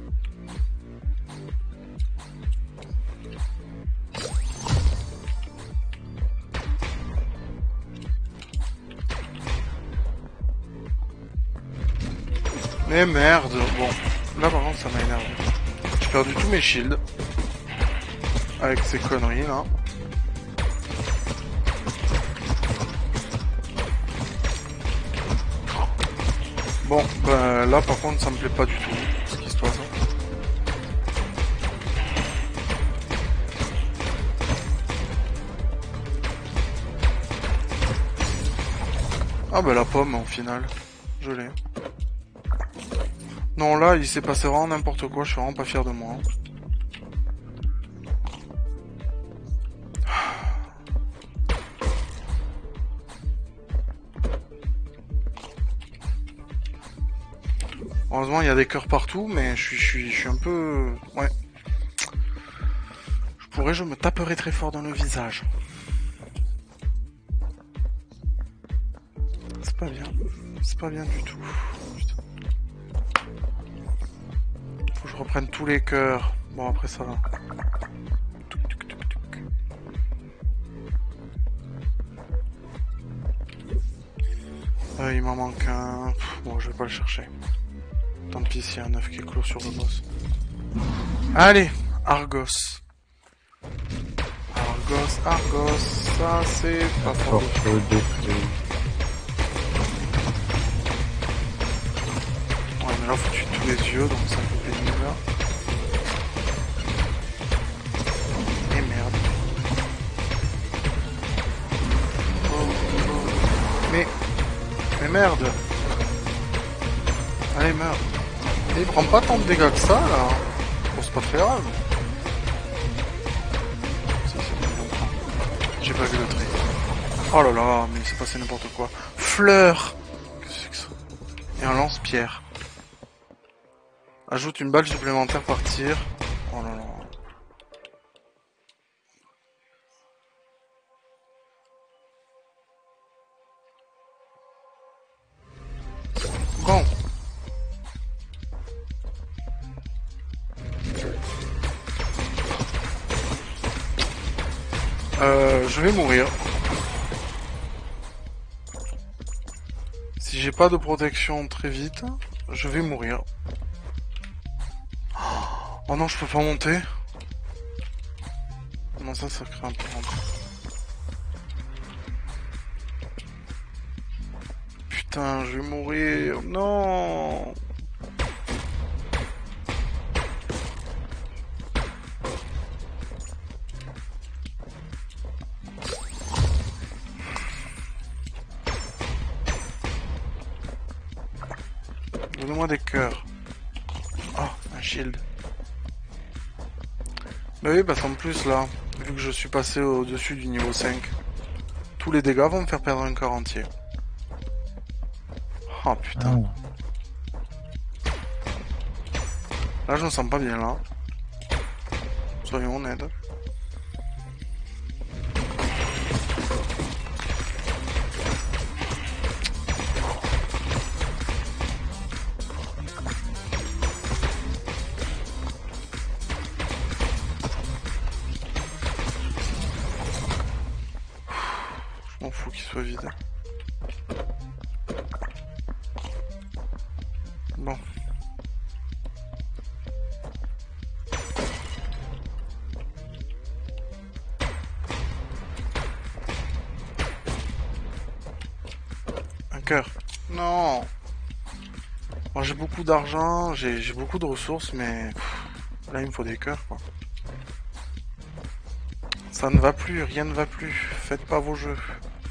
Mais merde. Bon, là par contre ça m'a énervé. J'ai perdu tous mes shields. Avec ces conneries là. Bon, bah là par contre ça me plaît pas du tout ce qui se passe. Ah bah la pomme au final, je l'ai. Non là il s'est passé vraiment n'importe quoi, je suis vraiment pas fier de moi. Heureusement, il y a des cœurs partout, mais je suis un peu... Ouais. Je me taperai très fort dans le visage. C'est pas bien. C'est pas bien du tout. Putain. Faut que je reprenne tous les cœurs. Bon, après ça va. Il m'en manque un. Bon, je vais pas le chercher. Tant pis s'il y a un œuf qui est clos sur le boss. Allez, Argos. Argos, ça c'est pas fort. Ouais, mais là faut tuer tous les yeux, donc c'est un peu pénible. Et merde. Mais merde. Allez, meurs. Et il prend pas tant de dégâts que ça, là. Bon, c'est pas très grave. Ça, c'est bon. J'ai pas vu le trait. Oh là là, mais il s'est passé n'importe quoi. Fleur. Qu'est-ce que c'est que ça? Et un lance-pierre. Ajoute une balle supplémentaire par tir. Oh là là. Bon. Je vais mourir. Si j'ai pas de protection très vite, je vais mourir. Oh non, je peux pas monter. Non, ça crée un peu. Putain, je vais mourir. Non. Donnez-moi des cœurs. Oh, un shield. Bah oui, parce qu'en plus là, vu que je suis passé au-dessus du niveau 5, tous les dégâts vont me faire perdre un cœur entier. Oh putain. Là je me sens pas bien là. Soyons honnêtes. Je m'en fous qu'il soit vide. Bon. Un cœur. Non. Bon, j'ai beaucoup d'argent, j'ai beaucoup de ressources, mais là il me faut des cœurs quoi. Ça ne va plus, rien ne va plus. Faites pas vos jeux.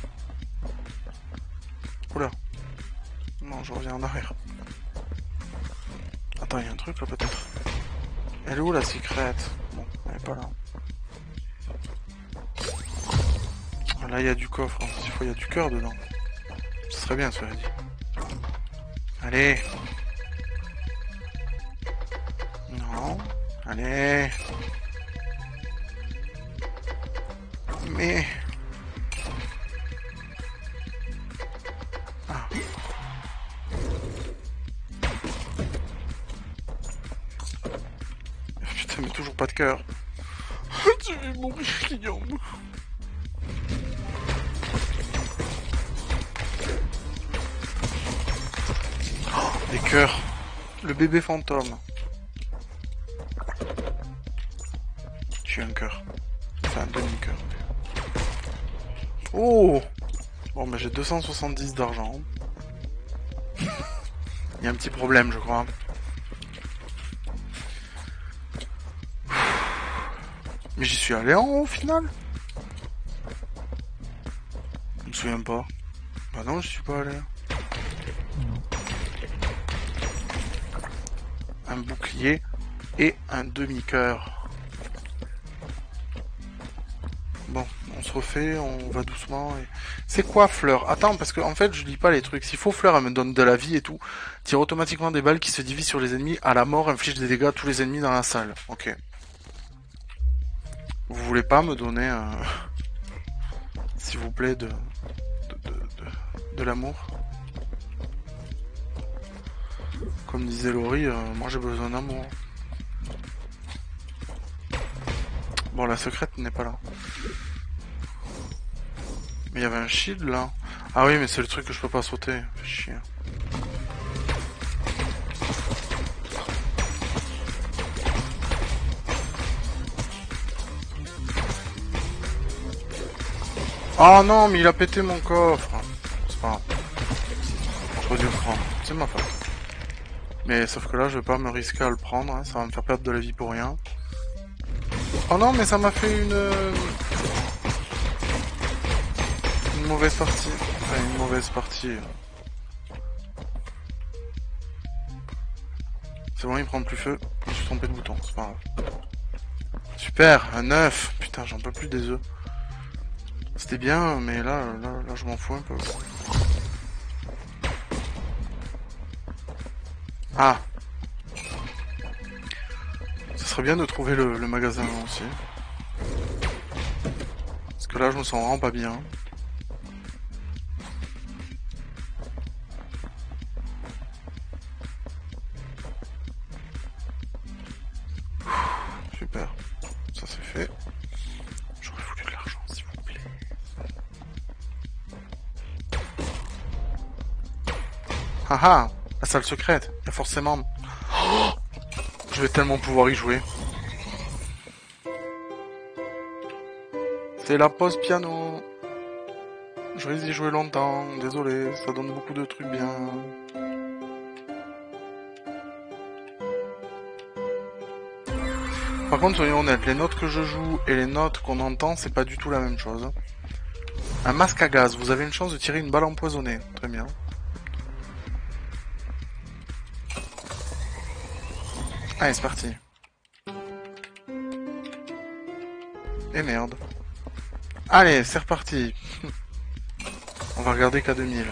Oula. Non, je reviens en arrière. Attends, il y a un truc là peut-être. Elle est où la secrète? Bon, elle est pas là. Là il y a du coffre, hein. S'il faut il y a du cœur dedans. Ce serait bien cela dit. Allez. Non. Allez. Mais... Ah. Putain, mais toujours pas de cœur. Je vais mourir, Guillaume. Oh, des cœurs. Le bébé fantôme. J'ai un cœur. Enfin, un demi-cœur. Oh! Bon, bah j'ai 270 d'argent. Il y a un petit problème, je crois. Mais j'y suis allé en haut, au final? Je me souviens pas. Bah non, je suis pas allé. Un bouclier et un demi-cœur. Bon, on se refait, on va doucement. Et... C'est quoi fleur? Attends, parce que en fait, je lis pas les trucs. S'il faut fleur, elle me donne de la vie et tout. Tire automatiquement des balles qui se divisent sur les ennemis à la mort, inflige des dégâts à tous les ennemis dans la salle. Ok. Vous voulez pas me donner, s'il vous plaît, de l'amour? Comme disait Laurie, moi j'ai besoin d'amour. Bon, la secrète n'est pas là. Mais il y avait un shield là. Ah oui, mais c'est le truc que je peux pas sauter. Fait chier. Ah non, mais il a pété mon coffre. C'est pas grave. J'aurais dû le prendre. C'est ma faute. Mais sauf que là, je vais pas me risquer à le prendre. Hein. Ça va me faire perdre de la vie pour rien. Oh non, mais ça m'a fait une mauvaise partie. Enfin, une mauvaise partie. C'est bon, il prend plus feu. Je suis trompé de bouton, c'est pas grave. Super, un œuf. Putain, j'en peux plus des œufs. C'était bien, mais là, je m'en fous un peu. Ah. Ça serait bien de trouver le magasin aussi. Parce que là, je me sens vraiment pas bien. Super. Ça c'est fait. J'aurais voulu de l'argent, s'il vous plaît. Haha, la salle secrète. Il y a forcément... Oh, je vais tellement pouvoir y jouer. C'est la pause piano. Je vais y jouer longtemps. Désolé, ça donne beaucoup de trucs bien. Par contre, soyons honnêtes, les notes que je joue et les notes qu'on entend, c'est pas du tout la même chose. Un masque à gaz, vous avez une chance de tirer une balle empoisonnée. Très bien. Allez, c'est parti. Et merde. Allez, c'est reparti. On va regarder K2000.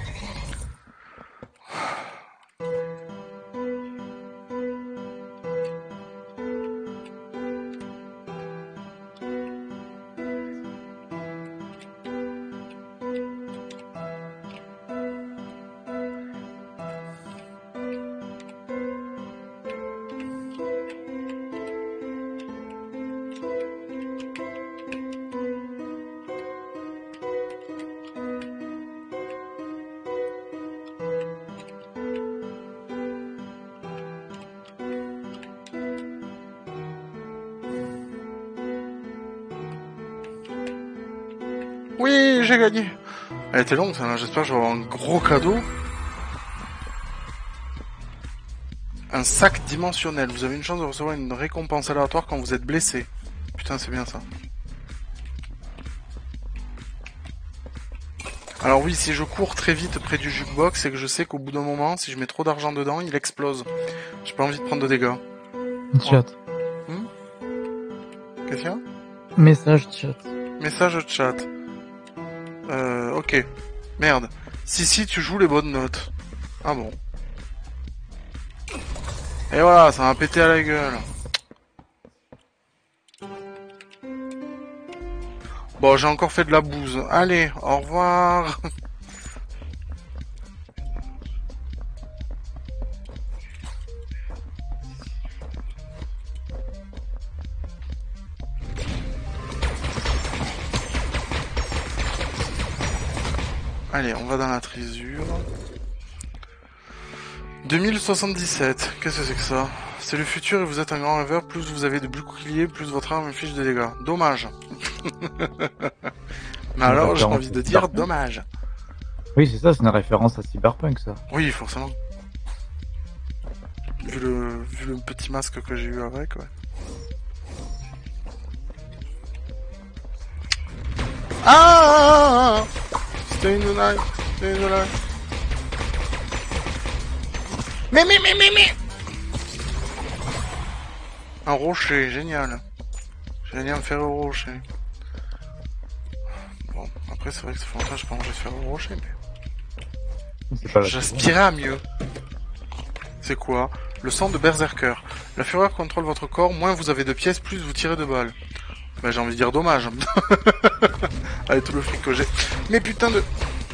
Oui, j'ai gagné. Elle était longue, ça. J'espère que je vais avoir un gros cadeau. Un sac dimensionnel. Vous avez une chance de recevoir une récompense aléatoire quand vous êtes blessé. Putain, c'est bien ça. Alors oui, si je cours très vite près du jukebox, c'est que je sais qu'au bout d'un moment, si je mets trop d'argent dedans, il explose. J'ai pas envie de prendre de dégâts. Chat. Qu'est-ce qu'il y a ? Message chat. Message chat. Ok. Merde. Si, tu joues les bonnes notes. Ah bon. Et voilà, ça m'a pété à la gueule. Bon, j'ai encore fait de la bouse. Allez, au revoir. Allez, on va dans la trésure. 2077, qu'est-ce que c'est que ça? C'est le futur et vous êtes un grand rêveur, plus vous avez de boucliers, plus votre arme inflige de dégâts. Dommage. Mais alors, j'ai envie de dire dommage. Oui, c'est ça, c'est une référence à Cyberpunk, ça. Oui, forcément. Vu le petit masque que j'ai eu avec, ouais. Ah! Stay in the night, stay in the night. Mais. Un rocher, génial. J'allais bien me faire au rocher. Bon, après c'est vrai que ça fait longtemps que je pas mangé de fer au rocher, mais... C'est pas la J'aspirais à mieux. C'est quoi? Le sang de berserker. La fureur contrôle votre corps, moins vous avez de pièces, plus vous tirez de balles. Bah j'ai envie de dire dommage. Avec tout le fric que j'ai. Mais putain de...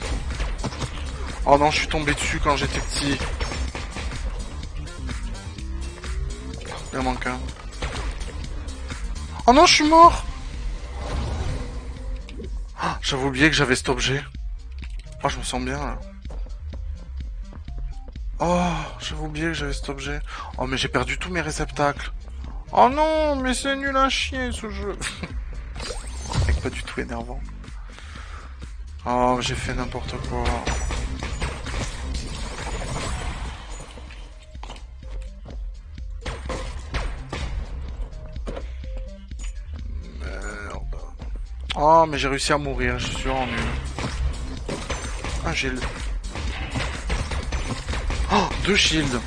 Oh non, je suis tombé dessus quand j'étais petit. Il en manque un. Oh non, je suis mort. Ah, j'avais oublié que j'avais cet objet. Oh, je me sens bien là. Oh, j'avais oublié que j'avais cet objet. Oh, mais j'ai perdu tous mes réceptacles. Oh non, mais c'est nul à chier ce jeu. C'est pas du tout énervant. Oh, j'ai fait n'importe quoi. Merde. Oh, mais j'ai réussi à mourir, je suis en nul. Un shield. Oh, 2 shields.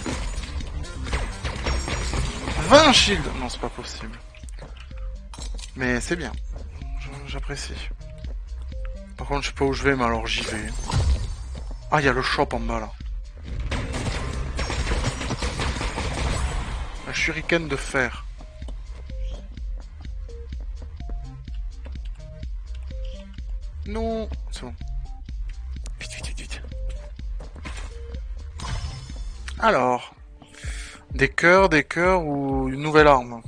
20 shields. Non, c'est pas possible. Mais c'est bien. J'apprécie. Par contre, je sais pas où je vais, mais alors j'y vais. Ah, il y a le shop en bas, là. Un shuriken de fer. Non. C'est bon. Vite, vite, vite, vite. Alors. Des cœurs ou une nouvelle arme.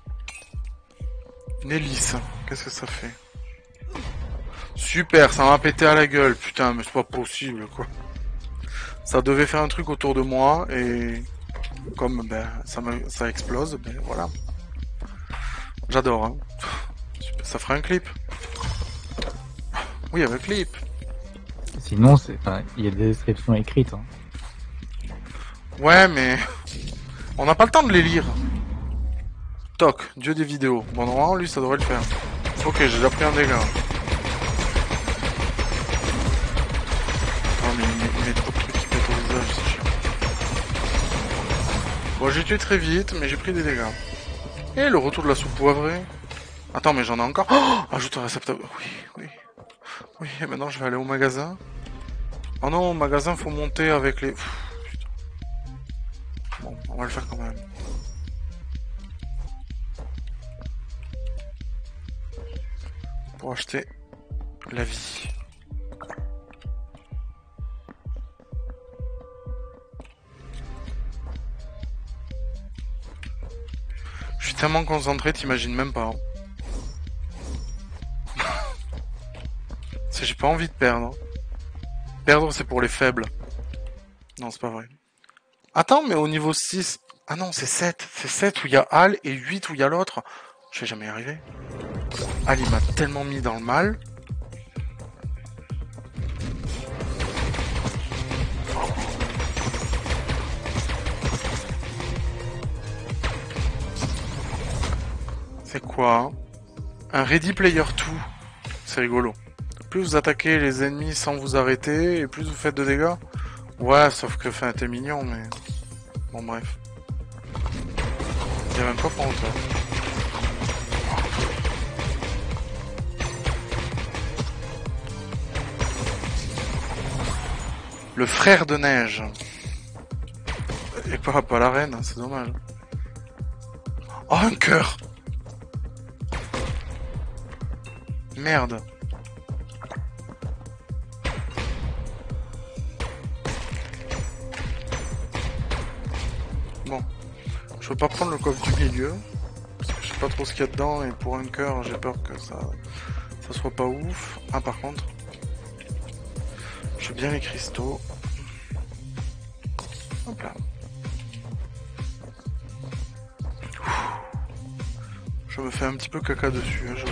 Une hélice. Qu'est-ce que ça fait? Super, ça m'a pété à la gueule. Putain, mais c'est pas possible, quoi. Ça devait faire un truc autour de moi, et... Comme, ben, ça explose, ben voilà. J'adore, hein. Super, ça ferait un clip. Oui, avec clip. Sinon, c'est, enfin, il y a des descriptions écrites. Hein. Ouais, mais... On n'a pas le temps de les lire. Toc, dieu des vidéos. Bon, normalement, lui, ça devrait le faire. Ok, j'ai déjà pris un dégât. Oh, mais il met trop de trucs qui pètent au visage, c'est chiant. Bon, j'ai tué très vite, mais j'ai pris des dégâts. Et le retour de la soupe poivrée. Attends, mais j'en ai encore. Oh, ajoute un réceptacle. Oui, oui. Oui, et maintenant, je vais aller au magasin. Oh non, au magasin, faut monter avec les... Pff, putain. Bon, on va le faire quand même. Pour acheter la vie. Je suis tellement concentré, t'imagines même pas. Hein. J'ai pas envie de perdre. Perdre, c'est pour les faibles. Non, c'est pas vrai. Attends, mais au niveau 6... Ah non, c'est 7. C'est 7 où il y a Al et 8 où il y a l'autre. Je vais jamais y arriver. Al, il m'a tellement mis dans le mal. C'est quoi? Un Ready Player 2. C'est rigolo. Plus vous attaquez les ennemis sans vous arrêter, et plus vous faites de dégâts. Ouais, sauf que enfin, t'es mignon, mais... Bon, bref. Y'a même pas pour toi. Le frère de neige. Et pas la reine, c'est dommage. Oh, un cœur! Merde. Bon. Je veux pas prendre le coffre du milieu. Parce que je sais pas trop ce qu'il y a dedans. Et pour un cœur, j'ai peur que ça soit pas ouf. Ah, par contre. Je veux bien les cristaux. Hop là. Je me fais un petit peu caca dessus. Hein,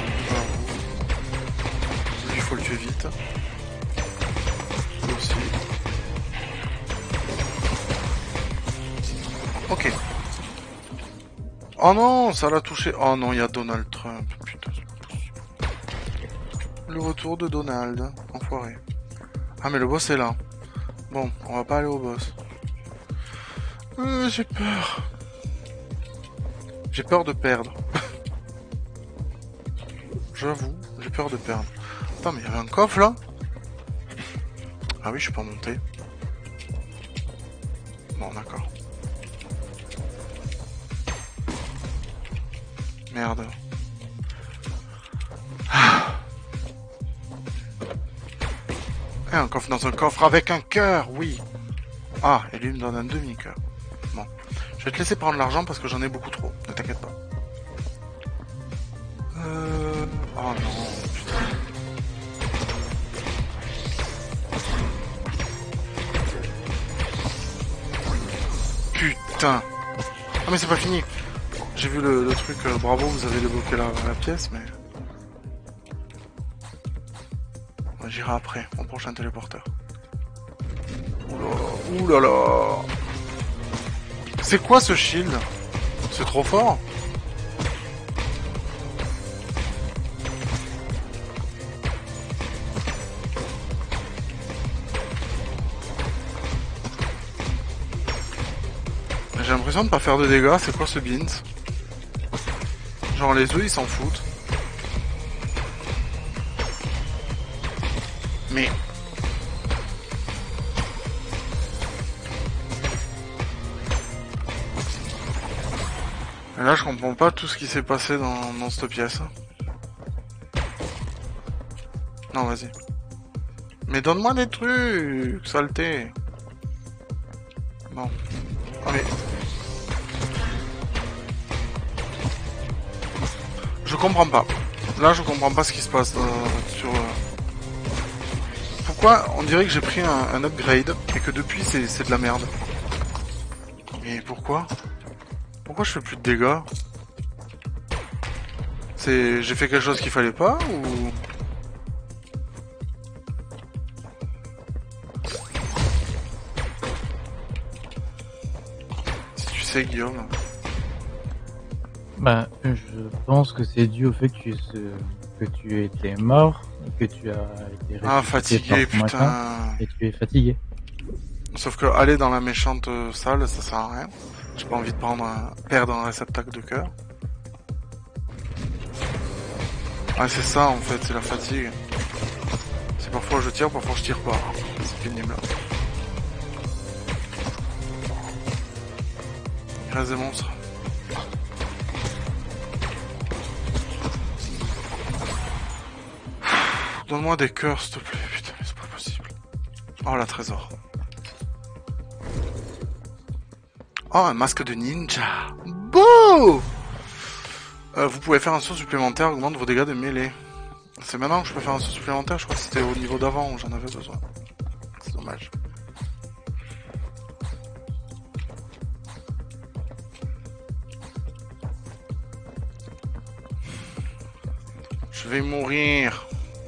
lui, il faut le tuer vite. Lui aussi. Ok. Oh non, ça l'a touché. Oh non, il y a Donald Trump. Putain, c'est pas possible. Le retour de Donald. Enfoiré. Ah, mais le boss est là. Bon, on va pas aller au boss. J'ai peur. J'ai peur de perdre. J'avoue, j'ai peur de perdre. Attends, mais il y avait un coffre là? Ah oui, je suis pas monté. Bon, d'accord. Merde. Et un coffre dans un coffre avec un cœur, oui. Ah, et lui me donne un demi-cœur. Bon. Je vais te laisser prendre l'argent parce que j'en ai beaucoup trop. Ne t'inquiète pas. Oh non, putain. Putain. Ah mais c'est pas fini. J'ai vu le truc, bravo, vous avez débloqué la pièce, mais... Ouais, j'irai après, mon prochain téléporteur. Ouh là là. C'est quoi ce shield? C'est trop fort. J'ai l'impression de pas faire de dégâts, c'est quoi ce beans? Genre les œufs ils s'en foutent. Mais... Et là je comprends pas tout ce qui s'est passé dans cette pièce. Non vas-y. Mais donne-moi des trucs, saleté. Bon. Ah mais... Je comprends pas. Là je comprends pas ce qui se passe sur... Pourquoi on dirait que j'ai pris un upgrade et que depuis c'est de la merde. Mais pourquoi? Pourquoi je fais plus de dégâts? J'ai fait quelque chose qu'il fallait pas ou... Si tu sais Guillaume. Bah, je pense que c'est dû au fait que tu étais mort, que tu as été Ah ressuscité fatigué par ton putain. machin, et tu es fatigué. Sauf que aller dans la méchante salle ça sert à rien. J'ai pas envie de perdre un réceptacle de cœur. Ah c'est ça en fait, c'est la fatigue. C'est parfois je tire, parfois je tire pas. C'est pénible. Il reste des monstres. Donne-moi des cœurs s'il te plaît, putain mais c'est pas possible. Oh la trésor. Oh un masque de ninja. Beau. Vous pouvez faire un saut supplémentaire, augmente vos dégâts de mêlée. C'est maintenant que je peux faire un saut supplémentaire, je crois que c'était au niveau d'avant où j'en avais besoin. C'est dommage. Je vais mourir.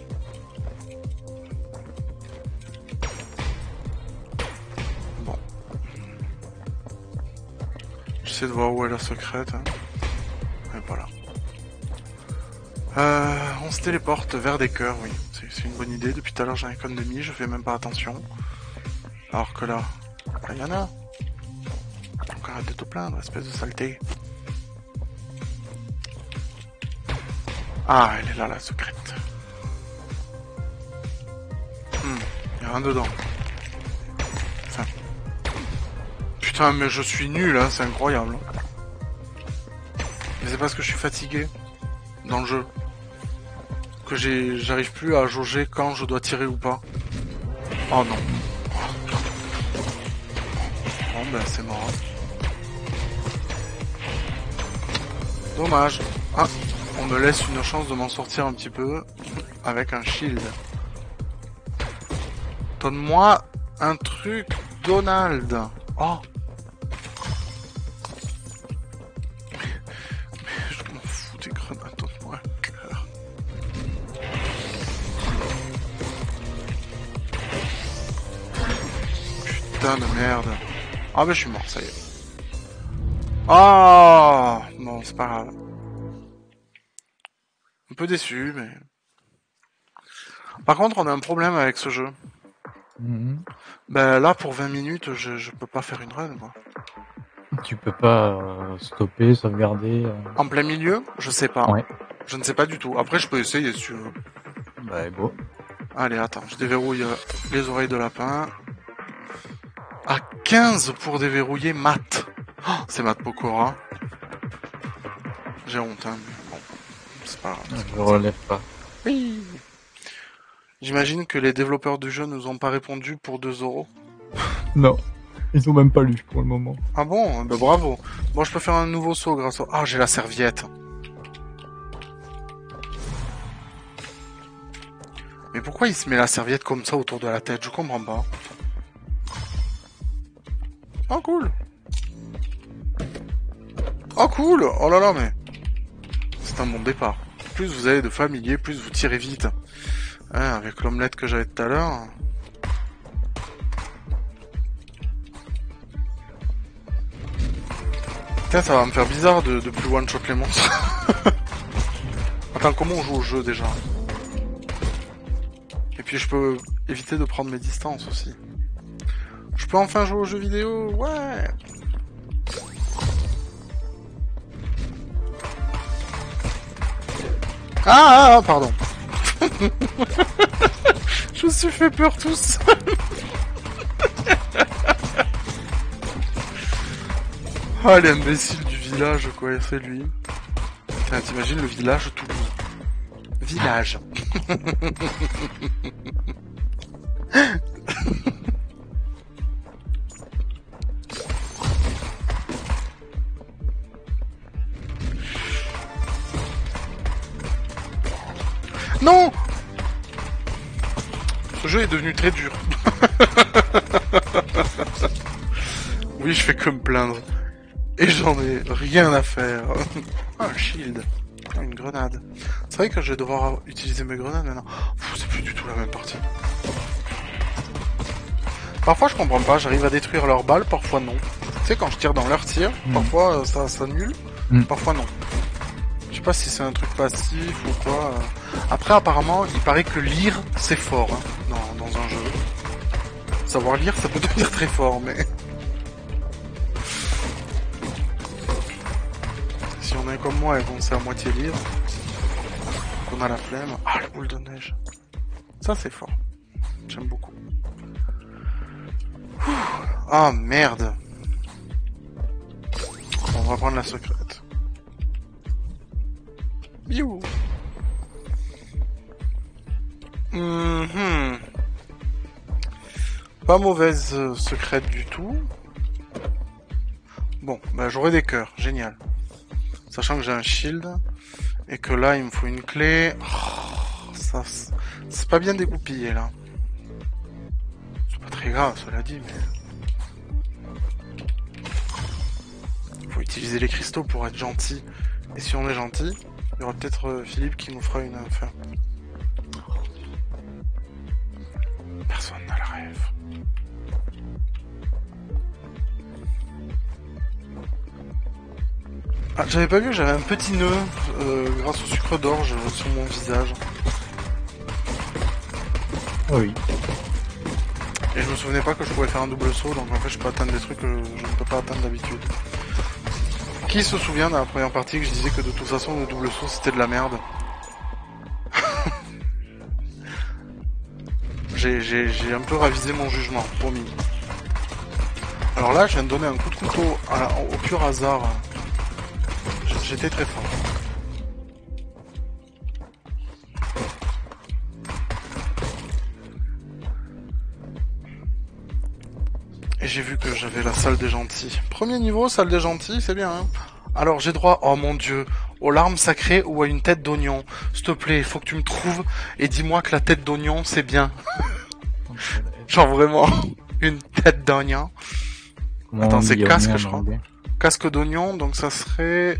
Bon. J'essaie de voir où est la secrète. Hein. Et voilà. On se téléporte vers des cœurs, oui. C'est une bonne idée. Depuis tout à l'heure, j'en ai qu'un demi, je fais même pas attention. Alors que là, il y en a. Donc arrête de te plaindre, espèce de saleté. Ah, elle est là, la secrète. Y a rien dedans. Enfin. Putain, mais je suis nul, hein, c'est incroyable. Mais c'est parce que je suis fatigué dans le jeu. Que j'arrive plus à jauger quand je dois tirer ou pas. Oh non. Bon ben c'est mort. Dommage. Ah, on me laisse une chance de m'en sortir un petit peu avec un shield. Donne-moi un truc, Donald. Oh. Mais je m'en fous des grenades, donne-moi un cœur. Putain de merde. Ah ben je suis mort, ça y est. Ah bon, c'est pas grave. Un peu déçu, mais... Par contre, on a un problème avec ce jeu. Ben là, pour 20 minutes, je peux pas faire une run, quoi. Tu peux pas stopper, sauvegarder. En plein milieu, je sais pas. Ouais. Je ne sais pas du tout. Après, je peux essayer si tu veux. Bah, beau. Allez, attends, je déverrouille les oreilles de lapin. À 15 pour déverrouiller Matt. Oh, c'est Matt Pokora. J'ai honte, hein, mais bon, c'est pas grave. Je relève pas. Oui. J'imagine que les développeurs du jeu nous ont pas répondu pour 2€. Non, ils ont même pas lu pour le moment. Ah bon? Bah bravo. Bon, je peux faire un nouveau saut grâce au... Ah, j'ai la serviette. Mais pourquoi il se met la serviette comme ça autour de la tête? Je comprends pas. Oh cool. Oh cool. Oh là là, mais... C'est un bon départ. Plus vous avez de familiers, plus vous tirez vite. Hein, avec l'omelette que j'avais tout à l'heure... Putain, ça va me faire bizarre de plus one-shot les monstres. Attends, comment on joue au jeu déjà? Et puis je peux éviter de prendre mes distances aussi. Je peux enfin jouer aux jeux vidéo? Ouais. Ah, pardon. Je me suis fait peur tout seul. Ah, l'imbécile du village, quoi, c'est lui. Putain, t'imagines le village Toulouse. Village. Non! Ce jeu est devenu très dur. Oui, je fais que me plaindre. Et j'en ai rien à faire. Ah, un shield. Ah, une grenade. C'est vrai que je vais devoir utiliser mes grenades maintenant. C'est plus du tout la même partie. Parfois je comprends pas, j'arrive à détruire leurs balles, parfois non. Tu sais, quand je tire dans leur tir, parfois ça s'annule, parfois non. Je sais pas si c'est un truc passif ou quoi. Après, apparemment, il paraît que lire, c'est fort hein, dans un jeu. Savoir lire, ça peut devenir très fort, mais... Si on est comme moi et qu'on sait à moitié lire, qu'on a la flemme... Ah, la boule de neige. Ça, c'est fort. J'aime beaucoup. Ah, merde. On va prendre la secrète. You. Pas mauvaise secrète du tout. Bon, bah j'aurai des cœurs, génial. Sachant que j'ai un shield et que là il me faut une clé. Oh, ça, c'est pas bien dégoupillé là. C'est pas très grave, cela dit, mais faut utiliser les cristaux pour être gentil. Et si on est gentil, il y aura peut-être Philippe qui nous fera une affaire. Personne n'a le rêve. Ah, j'avais pas vu que j'avais un petit nœud grâce au sucre d'orge sur mon visage. Oh oui. Et je me souvenais pas que je pouvais faire un double saut, donc en fait je peux atteindre des trucs que je ne peux pas atteindre d'habitude. Qui se souvient dans la première partie que je disais que de toute façon le double saut c'était de la merde? J'ai un peu ravisé mon jugement, promis. Alors là je viens de donner un coup de couteau au pur hasard. J'étais très fort. Et j'ai vu que j'avais la salle des gentils. Premier niveau, salle des gentils, c'est bien, hein. Alors j'ai droit, oh mon dieu, aux larmes sacrées ou à une tête d'oignon. S'il te plaît, il faut que tu me trouves et dis-moi que la tête d'oignon, c'est bien. Genre vraiment, une tête d'oignon. Attends, c'est casque, je crois. Casque d'oignon, donc ça serait...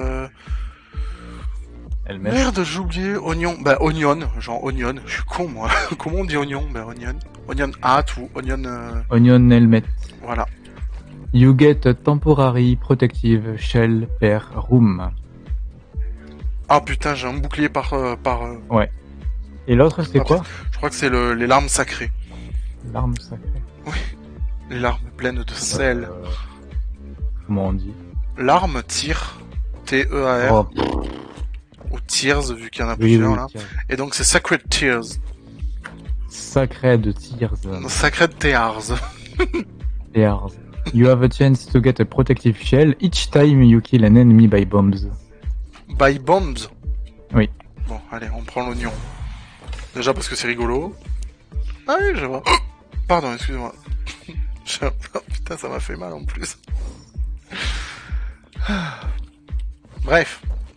Merde, j'ai oublié, oignon. Bah, onion, genre onion. Je suis con, moi. Comment on dit oignon? Bah, onion. Onion hat ou onion... Onion helmet. Voilà. You get a temporary protective shell per room. Ah putain, j'ai un bouclier par... Ouais. Et l'autre, c'est quoi? Je crois que c'est les larmes sacrées. Larmes sacrées. Oui. Les larmes pleines de sel. Comment on dit? Larme, tir. T-E-A-R. Oh. Ou Tears, vu qu'il y en a plusieurs là. Tiens. Et donc c'est Sacred Tears. Sacred Tears. Sacred Tears. Tears. You have a chance to get a protective shell each time you kill an enemy by bombs. By bombs. Oui. Bon, allez, on prend l'oignon. Déjà parce que c'est rigolo. Ah oui, je vois. Pardon, excusez-moi. Oh, putain, ça m'a fait mal en plus. Bref.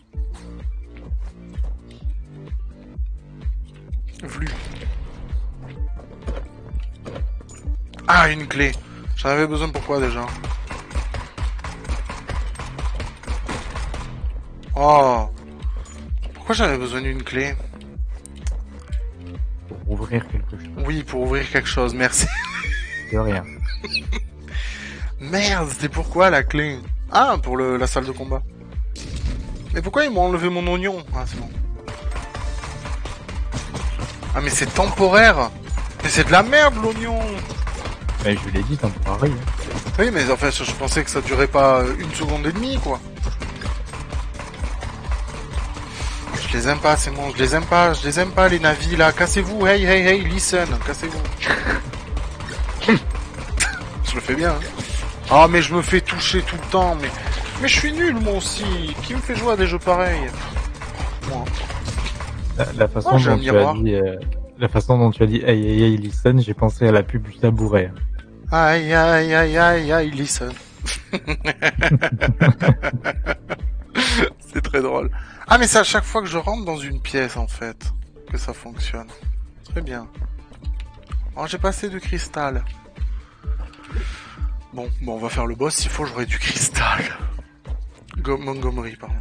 Vlu. Ah, une clé. J'en avais besoin pourquoi déjà? Oh. Pourquoi j'avais besoin d'une clé? Pour ouvrir quelque chose. Oui, pour ouvrir quelque chose, merci. De rien. Merde, c'était pourquoi la clé? Ah, pour la salle de combat. Mais pourquoi ils m'ont enlevé mon oignon? Ah, c'est bon. Ah, mais c'est temporaire. Mais c'est de la merde, l'oignon. Mais je l'ai dit, temporaire. Oui, mais en fait, je pensais que ça durait pas une seconde et demie, quoi. Je les aime pas, c'est bon, je les aime pas, les navis, là. Cassez-vous, hey, listen, cassez-vous. Je le fais bien, hein. Ah, mais je me fais toucher tout le temps, mais je suis nul, moi aussi. Qui me fait jouer à des jeux pareils? Moi. La façon dont tu as dit, la façon dont tu as dit hey, listen, j'ai pensé à la pub du tabouret. Aïe, listen. C'est très drôle. Ah, mais c'est à chaque fois que je rentre dans une pièce, en fait, que ça fonctionne. Très bien. Oh, j'ai pas assez de cristal. Bon, on va faire le boss. S'il faut, j'aurai du cristal. Montgomery, pardon.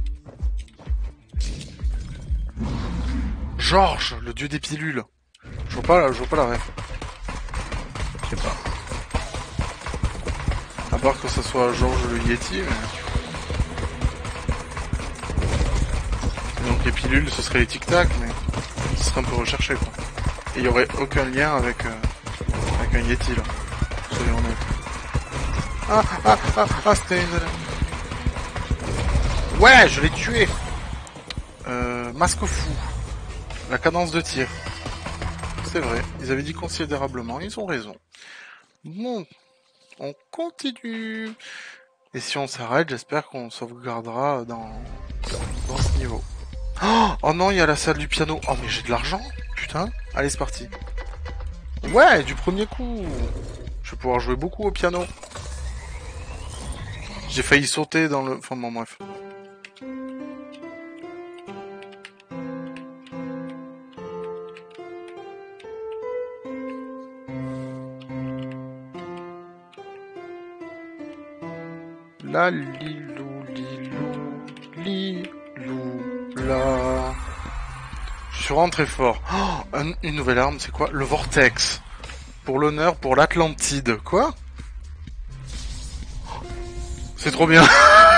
Georges, le dieu des pilules. Je vois pas la ref. Je sais pas. À part que ce soit Georges le Yeti, mais... Donc les pilules, ce serait les tic-tac, mais ce serait un peu recherché, quoi. Et il y aurait aucun lien avec un Yeti, là. Soyons honnêtes. Ah, c'était une... Ouais, je l'ai tué. Masque fou. La cadence de tir. C'est vrai, ils avaient dit considérablement, ils ont raison. Bon, on continue. Et si on s'arrête, j'espère qu'on sauvegardera dans ce niveau. Oh non, il y a la salle du piano. Oh, mais j'ai de l'argent. Putain. Allez, c'est parti. Ouais, du premier coup. Je vais pouvoir jouer beaucoup au piano. J'ai failli sauter dans le... Enfin, bon, bref. La lilou, là. Je suis vraiment très fort. Oh, une nouvelle arme, c'est quoi? Le Vortex. Pour l'honneur, pour l'Atlantide. Quoi? C'est trop bien.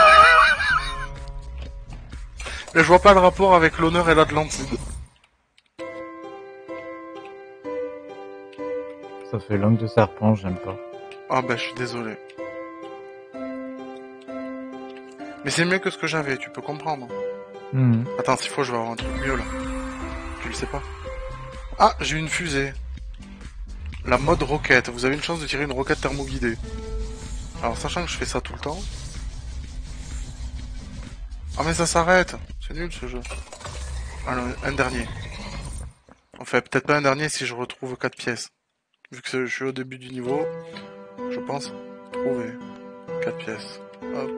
Mais je vois pas le rapport avec l'honneur et l'Atlantide. Ça fait langue de serpent, j'aime pas. Ah bah je suis désolé. Mais c'est mieux que ce que j'avais, tu peux comprendre. Attends, s'il faut, je vais avoir un truc mieux là. Tu le sais pas. Ah, j'ai une fusée. La mode roquette. Vous avez une chance de tirer une roquette thermoguidée. Alors, sachant que je fais ça tout le temps. Ah, mais ça s'arrête. C'est nul ce jeu. Alors, un dernier. Enfin, peut-être pas un dernier si je retrouve 4 pièces. Vu que je suis au début du niveau, je pense trouver 4 pièces. Hop.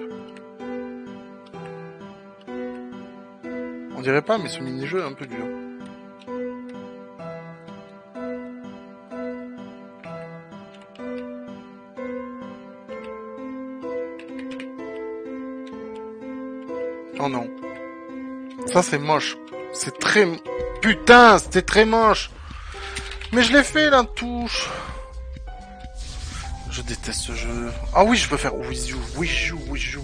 On dirait pas, mais ce mini-jeu est un peu dur. Oh non. Ça c'est moche. C'est très... Putain, c'était très moche. Mais je l'ai fait la touche. Je déteste ce jeu. Ah oui, je peux faire... Oui, je joue.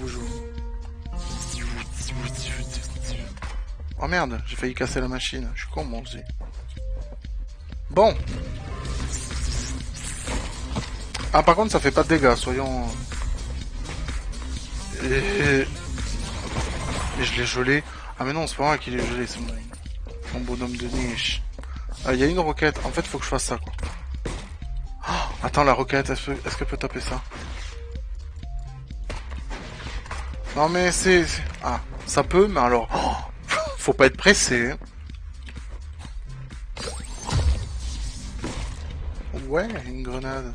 Oh merde, j'ai failli casser la machine. Je suis con, moi aussi. Bon. Ah, par contre, ça fait pas de dégâts, soyons... Mais je l'ai gelé. Ah mais non, c'est pas moi qui l'ai gelé, c'est mon bonhomme de neige. Ah, il y a une roquette. En fait, faut que je fasse ça, quoi. Oh, attends, la roquette, est-ce qu'elle peut taper ça? Non mais Ah, ça peut, mais alors... Oh, faut pas être pressé. Hein. Ouais, une grenade.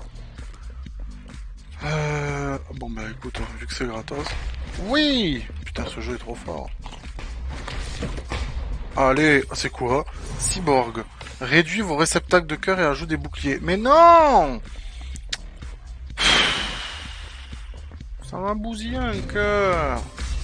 Bon bah écoute, vu que c'est gratos... Oui! Putain, ce jeu est trop fort. Allez, c'est quoi? Cyborg. Réduis vos réceptacles de cœur et ajoute des boucliers. Mais non! Ça m'a bousillé un cœur.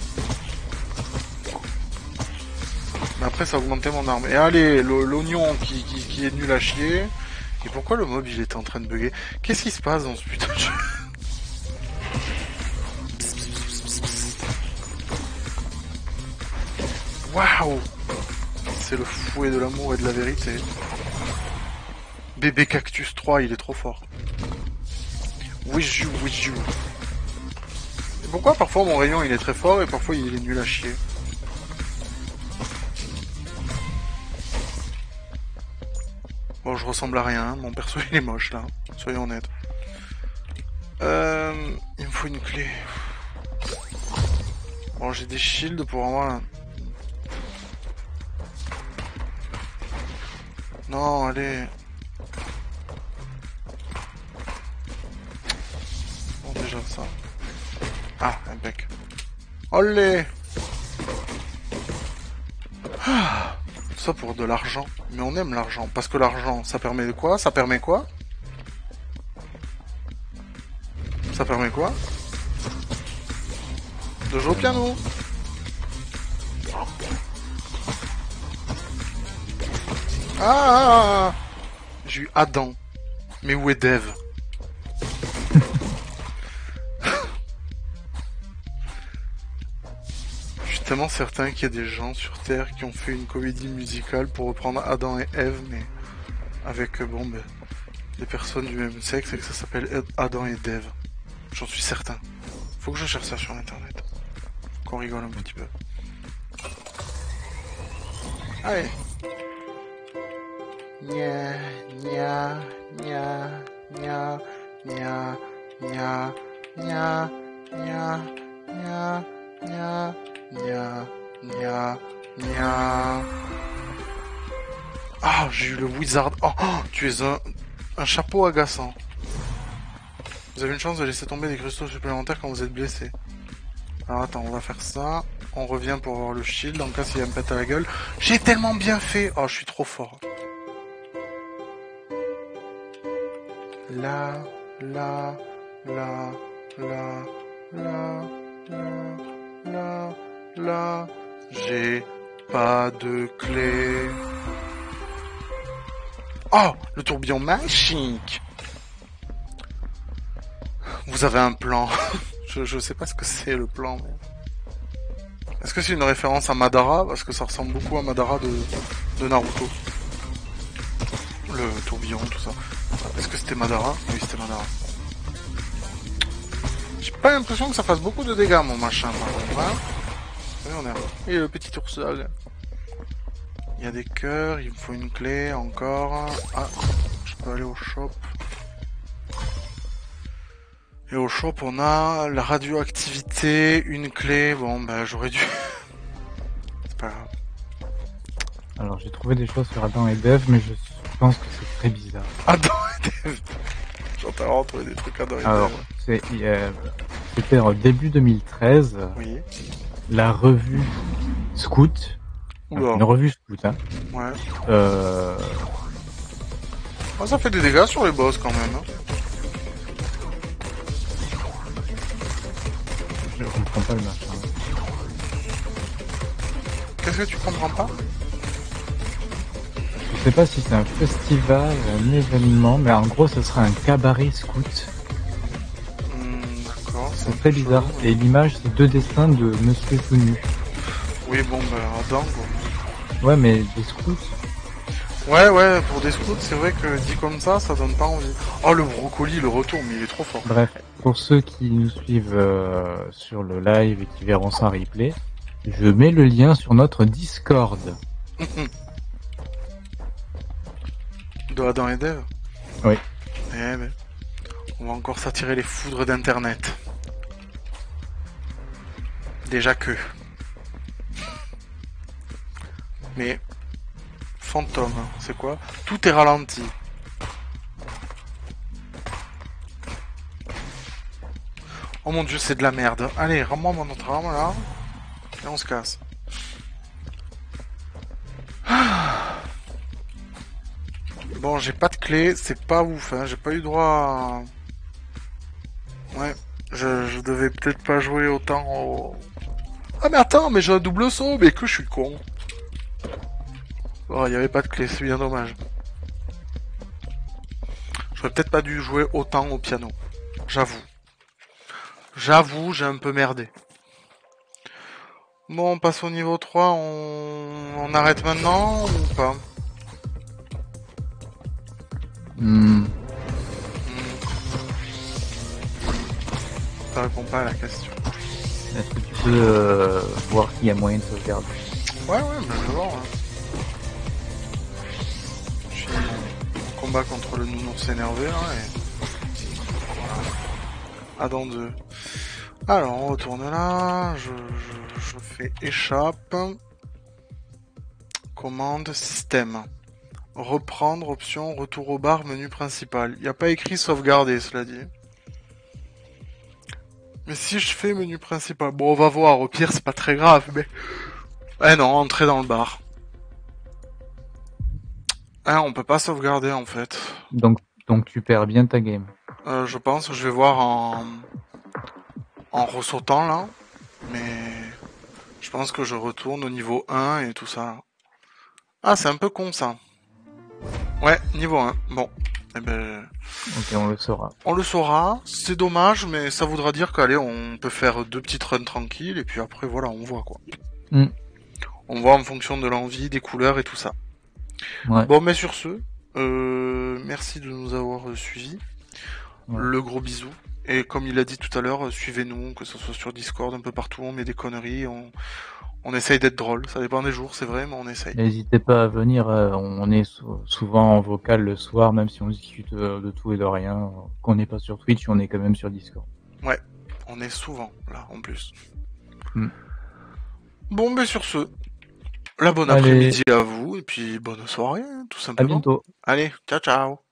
Mais après, ça a augmenté mon arme. Et allez, l'oignon qui est nul à chier. Et pourquoi le mob, il était en train de bugger? Qu'est-ce qui se passe dans ce putain de jeu? Waouh! C'est le fouet de l'amour et de la vérité. Bébé Cactus 3, il est trop fort. Wish you. Et pourquoi parfois mon rayon il est très fort et parfois il est nul à chier? Bon, je ressemble à rien, mon perso il est moche là, soyons honnêtes. Il me faut une clé. Bon, j'ai des shields pour avoir un... Non, allez. Bon, déjà ça. Ah, un bec. Olé! Ah, ça pour de l'argent. Mais on aime l'argent. Parce que l'argent, ça permet de quoi? Ça permet quoi? Ça permet quoi? De jouer au piano. Ah! J'ai eu Adam. Mais où est Dev? Je suis tellement certain qu'il y a des gens sur Terre qui ont fait une comédie musicale pour reprendre Adam et Ève, mais avec, bon, ben, des personnes du même sexe et que ça s'appelle Adam et Dev. J'en suis certain. Faut que je cherche ça sur internet. Qu'on rigole un petit peu. Allez. Nya, nya, nya, nya, nya, nya, nya, nya, nya, nya, nya, nya, nya. Ah, j'ai eu le wizard. Oh, tu es un chapeau agaçant. Vous avez une chance de laisser tomber des cristaux supplémentaires quand vous êtes blessé. Alors attends, on va faire ça. On revient pour avoir le shield en cas s'il y a une pète à la gueule. J'ai tellement bien fait. Oh, je suis trop fort. Là, là, là, là, là, là, là, là. J'ai pas de clé. Oh, le tourbillon magique. Vous avez un plan. je sais pas ce que c'est le plan, mais... Est-ce que c'est une référence à Madara? Parce que ça ressemble beaucoup à Madara de Naruto. Le tourbillon, tout ça. Est-ce que c'était Madara? Oui, c'était Madara. J'ai pas l'impression que ça fasse beaucoup de dégâts, mon machin, par contre, hein. Oui, on est... Et le petit oursol. Il y a des cœurs, il me faut une clé, encore. Ah, je peux aller au shop. Et au shop, on a la radioactivité, une clé. Bon, bah, j'aurais dû... C'est pas grave. Alors, j'ai trouvé des choses sur Adam et Dev, mais je pense que c'est très bizarre. Adam et Dev. J'entends retrouver des trucs Adam et Dev. Alors, c'était en début 2013. Oui. La revue Scout. Oula. Une revue Scout, hein. Ouais. Ah, ça fait des dégâts sur les boss, quand même. Hein. Je comprends pas le machin. Qu'est-ce que tu comprends pas? Je sais pas si c'est un festival, un événement, mais en gros, ce sera un cabaret scout. D'accord. C'est très bizarre. Chelou, et l'image, c'est deux dessins de Monsieur tout nu. Oui, bon, bah, Adam, quoi. Ouais, mais des scouts. Ouais, pour des scouts, c'est vrai que dit comme ça donne pas envie. Oh, le brocoli, le retour, mais il est trop fort. Bref, pour ceux qui nous suivent sur le live et qui verront ça en replay, Je mets le lien sur notre Discord. De Adam et Dave. Oui. Eh ben, on va encore s'attirer les foudres d'internet. Déjà que. Mais fantôme, c'est quoi? Tout est ralenti. Oh mon dieu, c'est de la merde. Allez, rends-moi mon autre arme là. Et on se casse. Bon, j'ai pas de clé, c'est pas ouf, hein. J'ai pas eu droit à... Ouais, je devais peut-être pas jouer autant au... Ah mais attends, mais j'ai un double saut, mais que je suis con. Oh, y avait pas de clé, c'est bien dommage. J'aurais peut-être pas dû jouer autant au piano. J'avoue. J'avoue, j'ai un peu merdé. Bon, on passe au niveau 3, on arrête maintenant ou pas? Ça répond pas à la question. Est-ce que tu peux voir s'il y a moyen de sauvegarder? Ouais, ben je vais voir. Hein. Je suis en combat contre le nounours énervé là et... Voilà. Adam 2. Alors, on retourne là. Je fais échappe. Commande, système. Reprendre, option, retour au bar, menu principal. Il n'y a pas écrit sauvegarder, cela dit. Mais si je fais menu principal... Bon, on va voir. Au pire, c'est pas très grave, mais... Eh non, entrer dans le bar. Ah, on peut pas sauvegarder, en fait. Donc tu perds bien ta game. Je pense, je vais voir en ressautant, là. Mais... Je pense que je retourne au niveau 1 et tout ça. Ah, c'est un peu con, ça. Ouais, niveau 1. Bon. Eh ben... Ok, on le saura. On le saura. C'est dommage, mais ça voudra dire qu'allez, on peut faire 2 petites runs tranquilles, et puis après, voilà, on voit, quoi. On voit en fonction de l'envie, des couleurs et tout ça. Ouais. Bon, mais sur ce, merci de nous avoir suivis. Ouais. Le gros bisou. Et comme il a dit tout à l'heure, suivez-nous, que ce soit sur Discord, un peu partout, on met des conneries, on essaye d'être drôle. Ça dépend des jours, c'est vrai, mais on essaye. N'hésitez pas à venir, on est souvent en vocal le soir, même si on discute de tout et de rien. Qu'on n'est pas sur Twitch, on est quand même sur Discord. Ouais, on est souvent là, en plus. Bon, mais sur ce, la bonne après-midi à vous, et puis bonne soirée, tout simplement. À bientôt. Allez, ciao ciao.